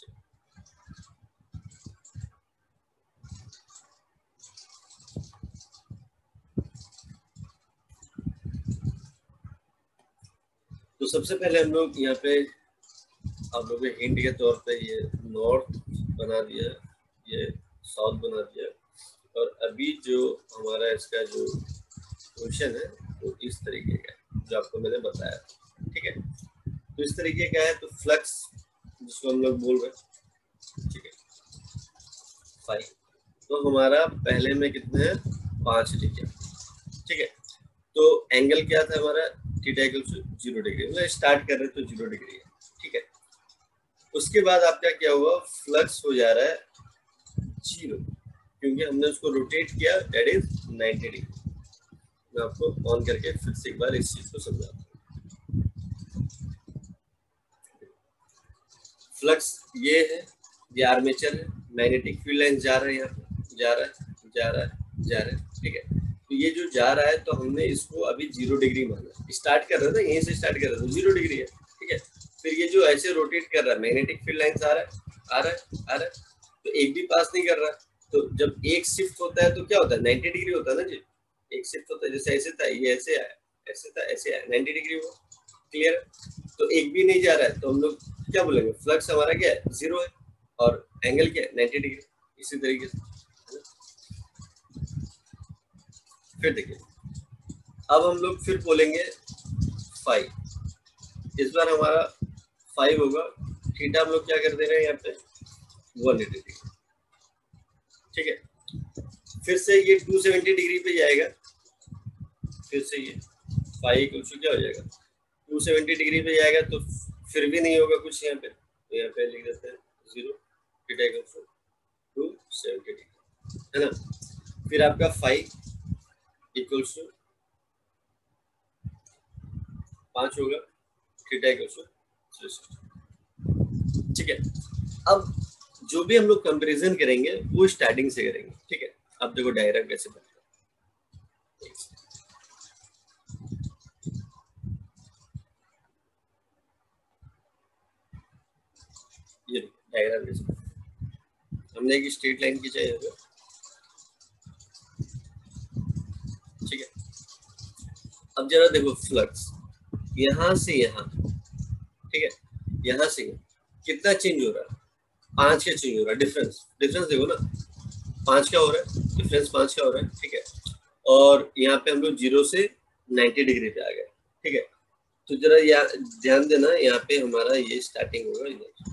तो सबसे पहले हम लोग यहाँ पे आप लोगों के हिंट के तौर पे ये नॉर्थ बना दिया, ये साउथ बना दिया, और अभी जो हमारा इसका जो पोजीशन है वो इस तरीके का है जो आपको मैंने बताया, ठीक है। तो इस तरीके का है, तो फ्लक्स जिसको हम लोग बोल रहे हैं, ठीक है, फाइव, तो हमारा पहले में कितने हैं, पांच डिग्री, ठीक है। तो एंगल क्या था हमारा, theta equal to zero degree, मतलब स्टार्ट कर रहे तो जीरो डिग्री है, ठीक है। उसके बाद आपका क्या हुआ, फ्लक्स हो जा रहा है जीरो, क्योंकि हमने उसको रोटेट किया, दैट इज नाइन्टी डिग्री। मैं आपको ऑन करके फिर से एक बार इस चीज को समझाता हूँ। फ्लक्स ये है, ये आर्मेचर है, मैग्नेटिक फील्ड लाइन जा रहा है, यहाँ पे जा रहा है, जा रहा है, जा रहा है, ठीक है। तो ये जो जा रहा है तो हमने इसको अभी जीरो डिग्री माना, स्टार्ट कर रहा था यहीं से स्टार्ट कर रहा था, जीरो डिग्री है, ठीक है। फिर ये जो ऐसे रोटेट कर रहा है, मैग्नेटिक फील्ड लाइंस आ रहा है, आ रहा है, आ रहा है, तो एक भी पास नहीं कर रहा है। तो जब एक शिफ्ट होता है तो क्या होता है, नाइन्टी डिग्री होता है ना जी, एक शिफ्ट होता है, जैसे ऐसे था ये ऐसे आया, ऐसे था ऐसे आया, नाइन्टी डिग्री हुआ, क्लियर। तो एक भी नहीं जा रहा है तो हम लोग क्या बोलेंगे, फ्लक्स हमारा क्या है, जीरो है, और एंगल क्या है, नाइन्टी डिग्री। इसी तरीके से फिर देखिए, अब हम लोग फिर बोलेंगे फाइव, इस बार हमारा फाइव होगा, थीटा हम लोग क्या कर दे रहे हैं यहाँ पे, वन एटी डिग्री, ठीक है। फिर से ये टू सेवेंटी डिग्री पे जाएगा, फिर से ये फाइव कुछ क्या हो जाएगा, टू सेवेंटी डिग्री पे जाएगा, तो फिर भी नहीं होगा कुछ यहाँ पे, तो यहाँ पे लिख देते हैं zero, theta equals to two seventy degree, है ना। फिर आपका फाइव इक्वल्स टू पांच होगा, theta equals to three sixty, ठीक है। अब जो भी हम लोग कंपैरिजन करेंगे वो स्टार्टिंग से करेंगे, ठीक है। अब देखो डायग्राम कैसे बनता है, ये डायग्राम कैसे, हमने एक स्ट्रेट लाइन खींचा है, ठीक है। अब जरा देखो फ्लक्स यहाँ से यहाँ, ठीक है, यहाँ से कितना चेंज हो रहा है, पांच का चेंज हो रहा है, डिफरेंस डिफरेंस देखो ना, पांच का हो रहा है, डिफरेंस पांच का हो रहा है, ठीक है। और यहाँ पे हम लोग जीरो से नाइन्टी डिग्री पे आ गए, ठीक है। तो जरा यहाँ ध्यान देना, यहाँ पे हमारा ये स्टार्टिंग होगा,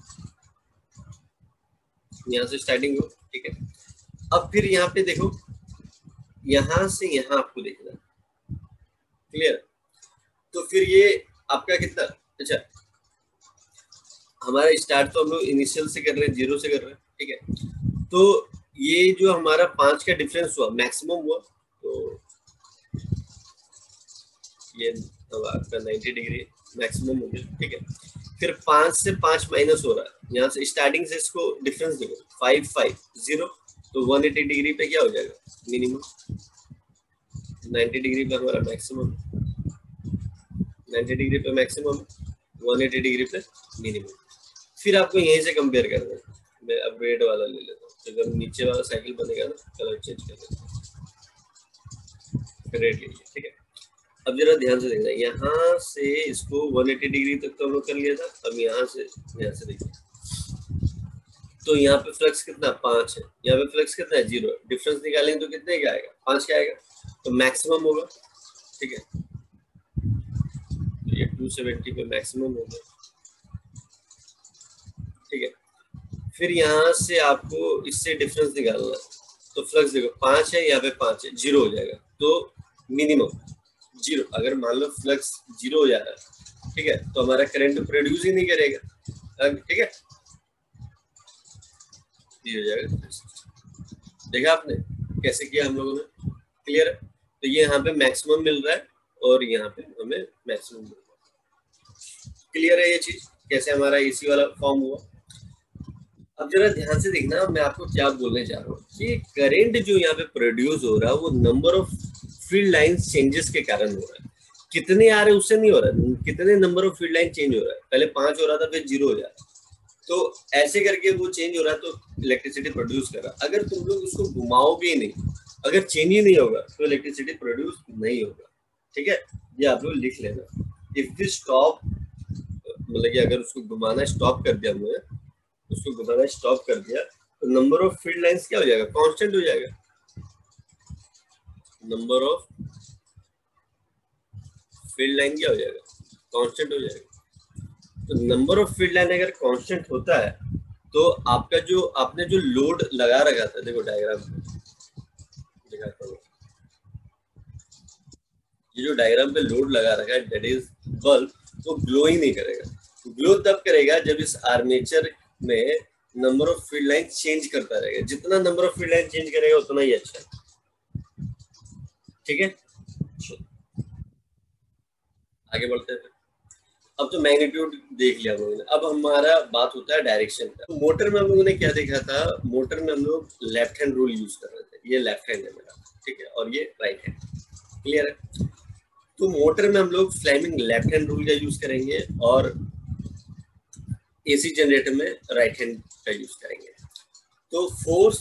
यहाँ से स्टार्टिंग हो, ठीक है। अब फिर यहाँ पे देखो, यहाँ से यहाँ आपको देखना, क्लियर। तो फिर ये आपका कितना, अच्छा हमारा स्टार्ट तो हम लोग इनिशियल से कर रहे हैं, जीरो से कर रहे हैं, ठीक है। तो ये जो हमारा पांच का डिफरेंस हुआ, मैक्सिमम हुआ, तो ये आपका नाइन्टी डिग्री मैक्सिमम हो गया, ठीक है। फिर पांच से पांच माइनस हो रहा है, यहाँ से स्टार्टिंग से इसको डिफरेंस देखो, फाइव फाइव जीरो, तो वन एटी डिग्री पे क्या हो जाएगा, मिनिमम। नाइन्टी डिग्री पे हमारा मैक्सिमम, नाइन्टी डिग्री पे मैक्सिमम, वन एटी डिग्री पे मिनिमम। फिर आपको यहीं से कंपेयर करना है, मैं अब रेड वाला ले लेता हूँ, अगर नीचे वाला साइकिल बनेगा ना, कलर चेंज कर देता हूँ, रेड लीजिए, ठीक है। अब जरा ध्यान से देखना, यहाँ से इसको वन एटी डिग्री तक तो हम लोग कर लिया था, अब यहाँ से यहाँ से देखिए, तो यहाँ पे फ्लक्स कितना, पांच है, यहाँ पे फ्लक्स कितना है, जीरो है, डिफरेंस निकालेंगे तो कितने का आएगा, पांच का आएगा, तो मैक्सिमम होगा, ठीक है। तो ये टू सेवेंटी पे मैक्सिमम होगा, ठीक है। फिर यहाँ से आपको इससे डिफरेंस निकालना है, तो फ्लक्स देखो पांच है, यहाँ पे पांच है, जीरो हो जाएगा, तो मिनिमम जीरो। अगर मान लो फ्लक्स जीरो हो जा रहा है, ठीक है, तो हमारा करंट प्रोड्यूस ही नहीं करेगा, ठीक है, ये हो जाएगा। देखा आपने कैसे किया हम लोगों ने, क्लियर है। तो ये यहाँ पे मैक्सिमम मिल रहा है और यहाँ पे हमें मैक्सिमम मिल रहा है, क्लियर है ये चीज कैसे हमारा एसी वाला फॉर्म हुआ। अब जरा ध्यान से देखना, मैं आपको क्या बोलने जा रहा हूँ कि करंट जो यहाँ पे प्रोड्यूस हो रहा है वो number of field lines changes के कारण हो रहा है, कितने आ रहे हैं उससे नहीं हो रहा है, कितने number of field line change हो रहा है, पहले पांच हो रहा था फिर जीरो हो जा रहा है, तो ऐसे करके वो चेंज हो रहा है, तो इलेक्ट्रिसिटी प्रोड्यूस कर रहा है। अगर तुम लोग उसको घुमाओगे ही नहीं, अगर चेंज ही नहीं होगा तो इलेक्ट्रिसिटी प्रोड्यूस नहीं होगा, ठीक है। ये आप लोग लिख लेना, इफ वी स्टॉप, मतलब कि अगर उसको घुमाना स्टॉप कर दिया हमने, उसको घुमाना स्टॉप कर दिया, तो नंबर ऑफ फील्ड लाइंस क्या हो जाएगा, कांस्टेंट हो जाएगा, नंबर ऑफ फील्ड लाइन क्या हो जाएगा, कांस्टेंट हो जाएगा। तो नंबर ऑफ फील्ड लाइन अगर कांस्टेंट होता है तो आपका जो आपने जो लोड लगा रखा था, देखो डायग्राम दिखाता हूँ, ये जो डायग्राम पे लोड लगा रखा है दैट इज बल्ब, वो ग्लो ही नहीं करेगा। ग्लो तब करेगा जब इस आर्मेचर में number of field line change करता रहेगा, जितना number of field line change करेगा उतना ही अच्छा है, ठीक है। आगे बढ़ते हैं। अब तो मैग्नीट्यूड देख लिया हम लोगों ने, अब हमारा बात होता है डायरेक्शन का। तो मोटर में हम लोगों ने क्या देखा था, मोटर में हम लोग लेफ्ट हैंड रूल यूज कर रहे थे, ये लेफ्ट हैंड है मेरा, ठीक है, और ये राइट हैंड, क्लियर है। तो मोटर में हम लोग फ्लेमिंग लेफ्ट हैंड रूल का यूज करेंगे और एसी जनरेटर में राइट हैंड का यूज करेंगे। तो फोर्स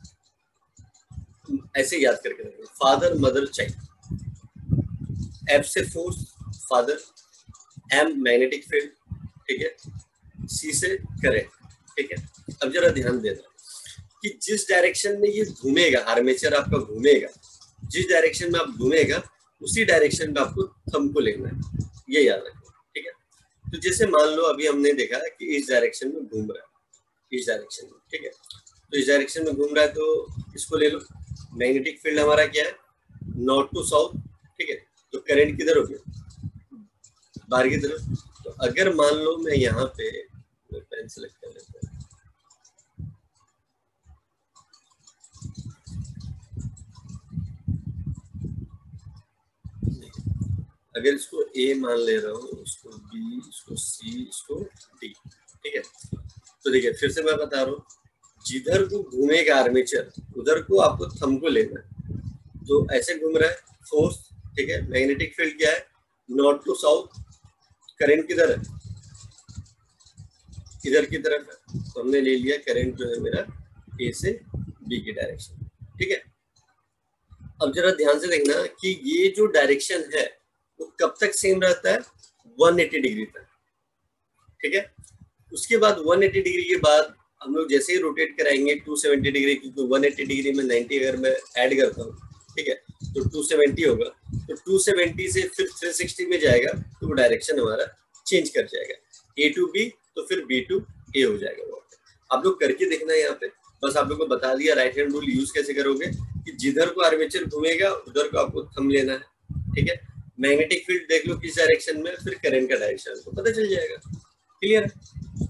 ऐसे याद करके रखेंगे, फादर मदर चाइल्ड, एफ से force father, M magnetic field, ठीक है, सी से करंट, ठीक है। अब जरा ध्यान देना कि जिस डायरेक्शन में ये घूमेगा, आर्मेचर आपका घूमेगा, जिस डायरेक्शन में आप घूमेगा उसी डायरेक्शन में आपको थंब को लेना है, ये याद रखना, ठीक है। तो जैसे मान लो अभी हमने देखा कि इस डायरेक्शन में घूम रहा है, इस डायरेक्शन में, ठीक है, तो इस डायरेक्शन में घूम रहा है, तो इसको ले लो। मैग्नेटिक फील्ड हमारा क्या है, नॉर्थ टू साउथ, ठीक है। तो करंट किधर हो गया, बाहर की तरफ। तो अगर मान लो मैं यहाँ पे पेन सेलेक्ट कर लेता हूँ, अगर इसको ए मान ले रहा हूँ, इसको बी, इसको सी, इसको डी, ठीक है। तो देखिए फिर से मैं बता रहा हूँ, जिधर को घूमेगा आर्मेचर उधर को आपको थंब को लेना है। तो ऐसे घूम रहा है फोर्स, ठीक है। मैग्नेटिक फील्ड क्या है, नॉर्थ टू साउथ, करंट किधर है, इधर की तरफ है, तो हमने ले लिया करंट जो है मेरा ए से बी की डायरेक्शन, ठीक है। अब जरा ध्यान से देखना कि ये जो डायरेक्शन है वो कब तक सेम रहता है, एक सौ अस्सी डिग्री तक, ठीक है। उसके बाद एक सौ अस्सी डिग्री के बाद हम लोग जैसे ही रोटेट कराएंगे दो सौ सत्तर डिग्री, क्योंकि एक सौ अस्सी डिग्री में नब्बे अगर मैं ऐड करता हूँ, ठीक है, तो दो सौ सत्तर होगा, तो दो सौ सत्तर से फिर तीन सौ साठ में जाएगा, तो वो डायरेक्शन हमारा चेंज कर जाएगा, ए टू बी तो फिर बी टू ए हो जाएगा। वो आप लोग करके देखना है यहाँ पे, बस आप लोग को बता दिया राइट हैंड रूल यूज कैसे करोगे, कि जिधर को आर्मेचर घूमेगा उधर को आपको थंब लेना है, ठीक है। मैग्नेटिक फील्ड देख लो किस डायरेक्शन में, फिर करंट का डायरेक्शन आपको पता चल जाएगा, क्लियर है।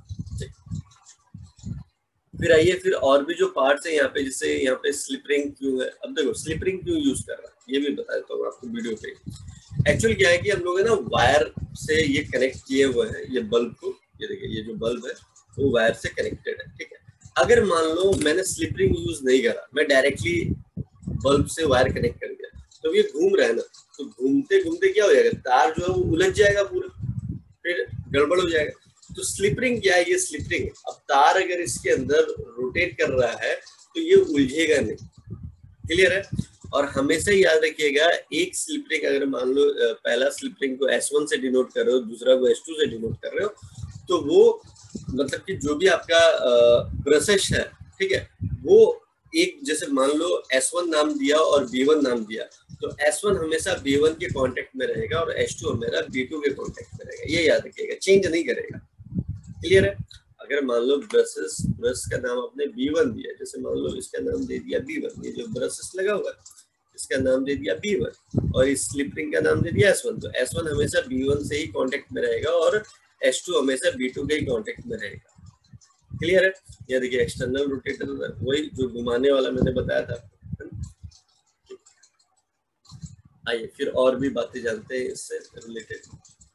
फिर आइए, फिर और भी जो पार्ट्स है यहाँ पे, जैसे यहाँ पे स्लिप रिंग क्यों है, अब देखो स्लिप रिंग क्यों यूज कर रहा है ये भी बता देता हूँ आपको वीडियो पे। एक्चुअली क्या है कि हम लोग है ना वायर से ये कनेक्ट किए हुए हैं, ये बल्ब को, ये देखिए ये जो बल्ब है वो वायर से कनेक्टेड है, ठीक है। अगर मान लो मैंने स्लिप रिंग यूज नहीं करा, मैं डायरेक्टली बल्ब से वायर कनेक्ट कर दिया, तो ये घूम रहा है ना, तो घूमते घूमते क्या हो जाएगा, तार जो है वो उलझ जाएगा पूरा, फिर गड़बड़ हो जाएगा। तो स्लिप रिंग क्या है, ये स्लिप रिंग, अब तार अगर इसके अंदर रोटेट कर रहा है तो ये उलझेगा नहीं, क्लियर है। और हमेशा याद रखिएगा, एक स्लिप रिंग अगर मान लो पहला स्लिप रिंग को एस वन से डिनोट कर रहे हो, दूसरा को एस टू से डिनोट कर रहे हो, तो वो मतलब कि जो भी आपका ब्रशेस है, ठीक है, वो एक जैसे मान लो एस वन नाम दिया और बी वन नाम दिया, तो एस वन हमेशा बी वन के कांटेक्ट में रहेगा और एस टू हमेशा बी टू के कांटेक्ट में रहेगा, ये याद रखिएगा, चेंज नहीं करेगा, क्लियर है। अगर मान लो ब्रशेस, ब्रश का नाम आपने बी वन दिया, जैसे मान लो इसका नाम दे दिया बी वन, ये जो ब्रशेस लगा हुआ है इसका नाम दे दिया बी वन, और इस स्लिप रिंग का नाम दे दिया एस वन, तो एस वन हमेशा बी वन से ही कांटेक्ट में रहेगा और एस टू हमेशा बी टू के ही कांटेक्ट में रहेगा, क्लियर है। ये देखिए एक्सटर्नल रोटेटर, वही जो घुमाने वाला मैंने बताया था। आइए फिर और भी बातें जानते हैं इससे रिलेटेड।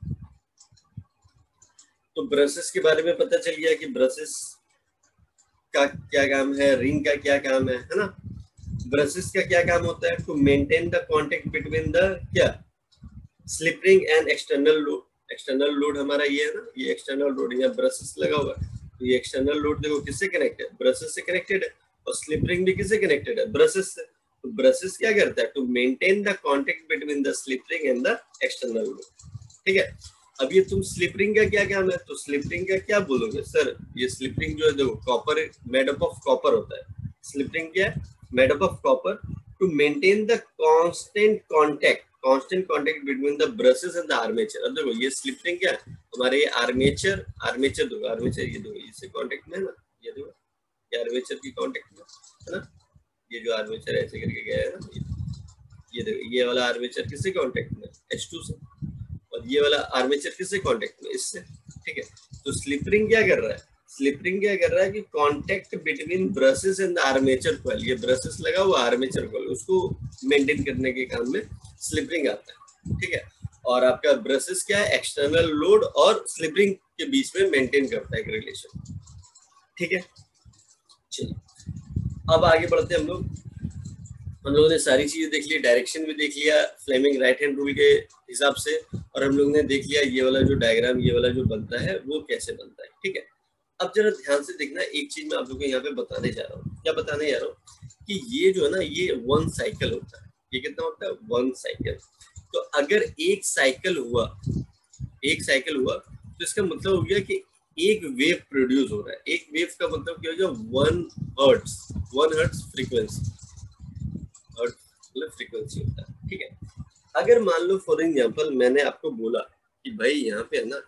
तो ब्रशेस के बारे में पता चल गया कि ब्रशेस का क्या काम है, रिंग का क्या काम है, है ना। ब्रशेस का क्या काम होता है, to maintain the contact between the क्या slip ring and external load. External load हमारा ये है ना, ये एक्सटर्नल लोड, यहाँ ब्रशेस लगा हुआ है, तो ये एक्सटर्नल लोड देखो किससे कनेक्टेड है, ब्रशेस से कनेक्टेड है, और स्लिप रिंग भी किससे कनेक्टेड है, ब्रशेस से। तो ब्रशेस क्या करता है, to maintain the contact between the slip ring and the external load, ठीक है। अब ये तुम स्लिप रिंग का क्या काम है, तो स्लिप रिंग का क्या बोलोगे सर, ये स्लिप रिंग जो है देखो copper, made up of copper होता है, स्लिप रिंग क्या है, made up of copper, to maintain the constant contact, constant contact between the brushes and the armature. अब देखो ये स्लिप रिंग क्या है, हमारे ये आर्मेचर, आर्मेचर देखो, आर्मेचर ये देखो इससे कांटेक्ट में है ना, ये देखो ये आर्मेचर की कांटेक्ट में है ना, ये जो आर्मेचर ऐसे करके गया है ना, ये देखो ये वाला आर्मेचर किससे कांटेक्ट में, एच टू से, और ये वाला आर्मेचर किससे कांटेक्ट में, इससे, ठीक है। तो स्लिप रिंग क्या कर रहा है, स्लिप रिंग क्या कर रहा है कि contact between brushes and armature coil, ये ब्रशेस लगा हुआ आर्मेचर कॉइल, उसको मेंटेन करने के काम में स्लिप रिंग आता है, ठीक है। और आपका ब्रशेस क्या है, एक्सटर्नल लोड और स्लिप रिंग के बीच में मेंटेन करता है एक रिलेशन, ठीक है। चलिए अब आगे बढ़ते हैं हम लोग। हम लोगों ने सारी चीजें देख ली, डायरेक्शन भी देख लिया फ्लेमिंग राइट हैंड रूल के हिसाब से, और हम लोग ने देख लिया ये वाला जो डायग्राम, ये वाला जो बनता है वो कैसे बनता है, ठीक है। अब जरा ध्यान से देखना, एक चीज मैं आप लोगों को यहाँ पे बताने जा रहा हूँ, क्या बताने जा रहा हूँ कि ये जो है ना, ये वन साइकिल होता है, ये कितना होता है, वन साइकिल। तो अगर एक साइकिल हुआ, एक साइकिल हुआ तो इसका मतलब हो गया कि एक वेव प्रोड्यूस हो रहा है। एक वेव का मतलब क्या हो गया, one hertz, one hertz frequency, hertz मतलब फ्रीक्वेंसी होता है, ठीक है। अगर मान लो फॉर एग्जांपल मैंने आपको बोला कि भाई यहाँ पे है ना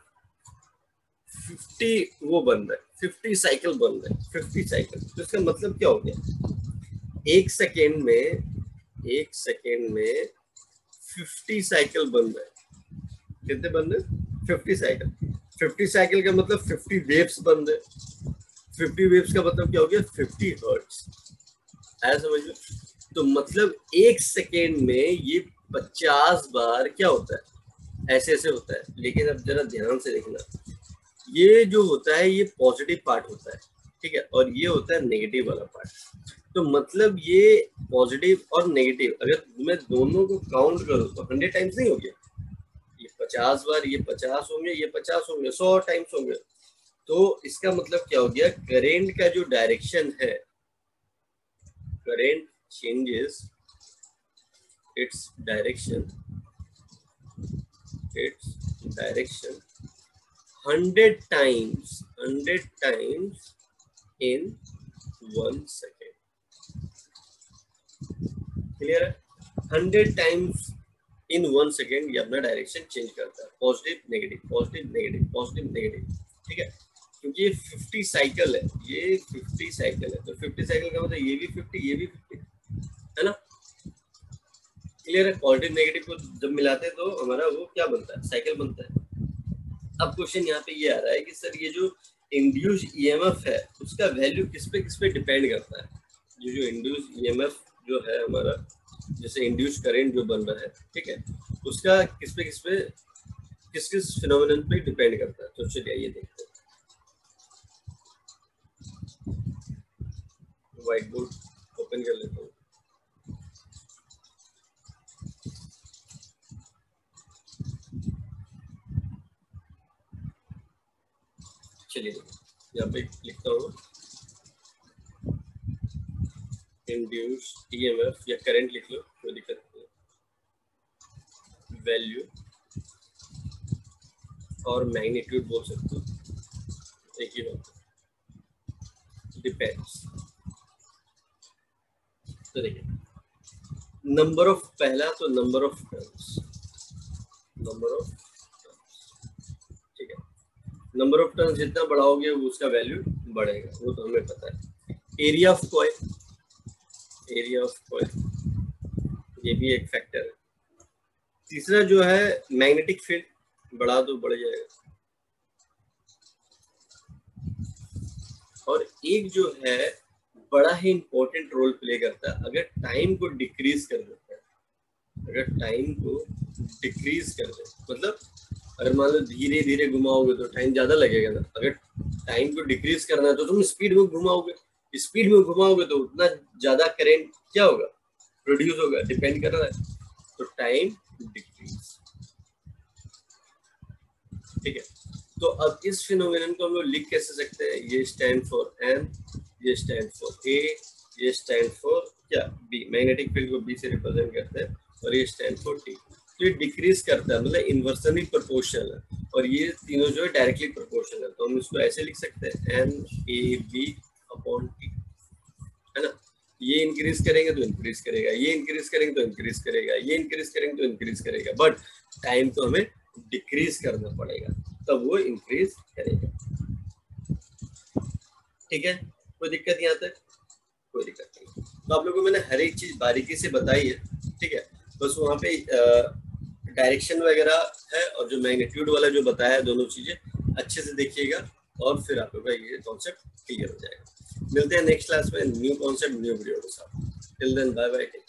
पचास वो बन रहा है, पचास साइकिल बन रहा है, पचास साइकिल, तो इसका मतलब क्या हो गया, एक सेकेंड में, एक सेकेंड में पचास साइकिल बन रहा है, कितने बन रहे हैं, पचास साइकिल, पचास साइकिल का मतलब पचास वेव्स बन रहे, पचास वेव्स का मतलब क्या हो गया, पचास हर्ट्ज, आया समझ में। तो मतलब एक सेकेंड में ये पचास बार क्या होता है, ऐसे ऐसे होता है। लेकिन अब जरा ध्यान से देखना, ये जो होता है ये पॉजिटिव पार्ट होता है, ठीक है, और ये होता है नेगेटिव वाला पार्ट। तो मतलब ये पॉजिटिव और नेगेटिव अगर मैं दोनों को काउंट करूं तो हंड्रेड टाइम्स नहीं हो गया, ये पचास बार, ये पचास होंगे, ये पचास होंगे, सौ टाइम्स होंगे। तो इसका मतलब क्या हो गया, करेंट का जो डायरेक्शन है current changes its direction, its direction hundred times, hundred times in one second. Clear है? Hundred times in one second ये अपना डायरेक्शन चेंज करता है, positive negative, positive negative, positive negative, ठीक है? क्योंकि ये फिफ्टी साइकिल है, ये फिफ्टी साइकिल है, तो फिफ्टी साइकिल का मतलब ये भी फिफ्टी, ये भी फिफ्टी, है ना? क्लियर है? पॉजिटिव नेगेटिव को जब मिलाते हैं तो हमारा वो क्या बनता है, साइकिल बनता है। अब क्वेश्चन यहाँ पे ये आ रहा है कि सर ये जो इंड्यूस ईएमएफ है उसका वैल्यू किस पे किस पे डिपेंड करता है? ये जो इंड्यूस ईएमएफ जो है हमारा, जैसे इंड्यूस करंट जो बन रहा है, ठीक है, उसका किस पे किस पे किस किस फिनोमेनन पे डिपेंड करता है? तो चलिए ये देखते हैं। व्हाइट बोर्ड ओपन कर लेता हूँ। चलिए यहाँ पे लिखता हूँ इंड्यूस ईएमएफ या करंट लिख लो, कोई दिक्कत नहीं, वैल्यू और मैग्नीट्यूड बोल सकते हो, एक ही बात, डिपेंड्स। तो देखिए नंबर ऑफ, पहला तो number of turns, number of turns, ठीक है, नंबर ऑफ टर्न्स जितना बढ़ाओगे वो उसका वैल्यू बढ़ेगा, वो तो हमें पता है। Area of coil, area of coil ये भी एक फैक्टर है। तीसरा जो है मैग्नेटिक फील्ड, बढ़ा तो बढ़ जाएगा। और एक जो है बड़ा ही इंपॉर्टेंट रोल प्ले करता है, अगर टाइम को डिक्रीज कर देता है, अगर टाइम को डिक्रीज कर दे, मतलब अगर मान लो धीरे धीरे घुमाओगे तो टाइम ज्यादा लगेगा ना, अगर टाइम को डिक्रीज करना है तो तुम स्पीड में घुमाओगे, स्पीड में घुमाओगे तो उतना ज्यादा करंट क्या होगा, प्रोड्यूस होगा, डिपेंड कर रहा है, तो टाइम डिक्रीज, ठीक है। तो अब इस फिनोमेनन को हम लोग लिख कैसे सकते हैं? ये स्टैंड फॉर एम, ये स्टैंड फॉर ए, ये स्टैंड फॉर क्या, बी, मैग्नेटिक फील्ड को बी से रिप्रेजेंट करते हैं, और ये स्टैंड फॉर टी। तो ये डिक्रीज करता है, मतलब इन्वर्सली प्रोपोर्शनल है, और ये तीनों जो है डायरेक्टली प्रोपोर्शनल है, तो हम इसको ऐसे लिख सकते हैं M A B upon T, है ना? ये इंक्रीज करेंगे तो इंक्रीज करेगा, ये इंक्रीज करेंगे तो इंक्रीज करेगा, ये इंक्रीज करेंगे तो इंक्रीज करेगा, बट टाइम तो हमें डिक्रीज करना पड़ेगा तब वो इंक्रीज करेगा, ठीक है? कोई दिक्कत यहाँ तक? कोई दिक्कत नहीं। तो आप लोगों को मैंने हर एक चीज बारीकी से बताई है, ठीक है? बस वहाँ पे डायरेक्शन वगैरह है और जो मैग्नीट्यूड वाला जो बताया है, दोनों चीजें अच्छे से देखिएगा और फिर आप लोगों का ये कॉन्सेप्ट क्लियर हो जाएगा। मिलते हैं नेक्स्ट क्लास में न्यू कॉन्सेप्ट न्यू वीडियो के साथ। Till then bye bye.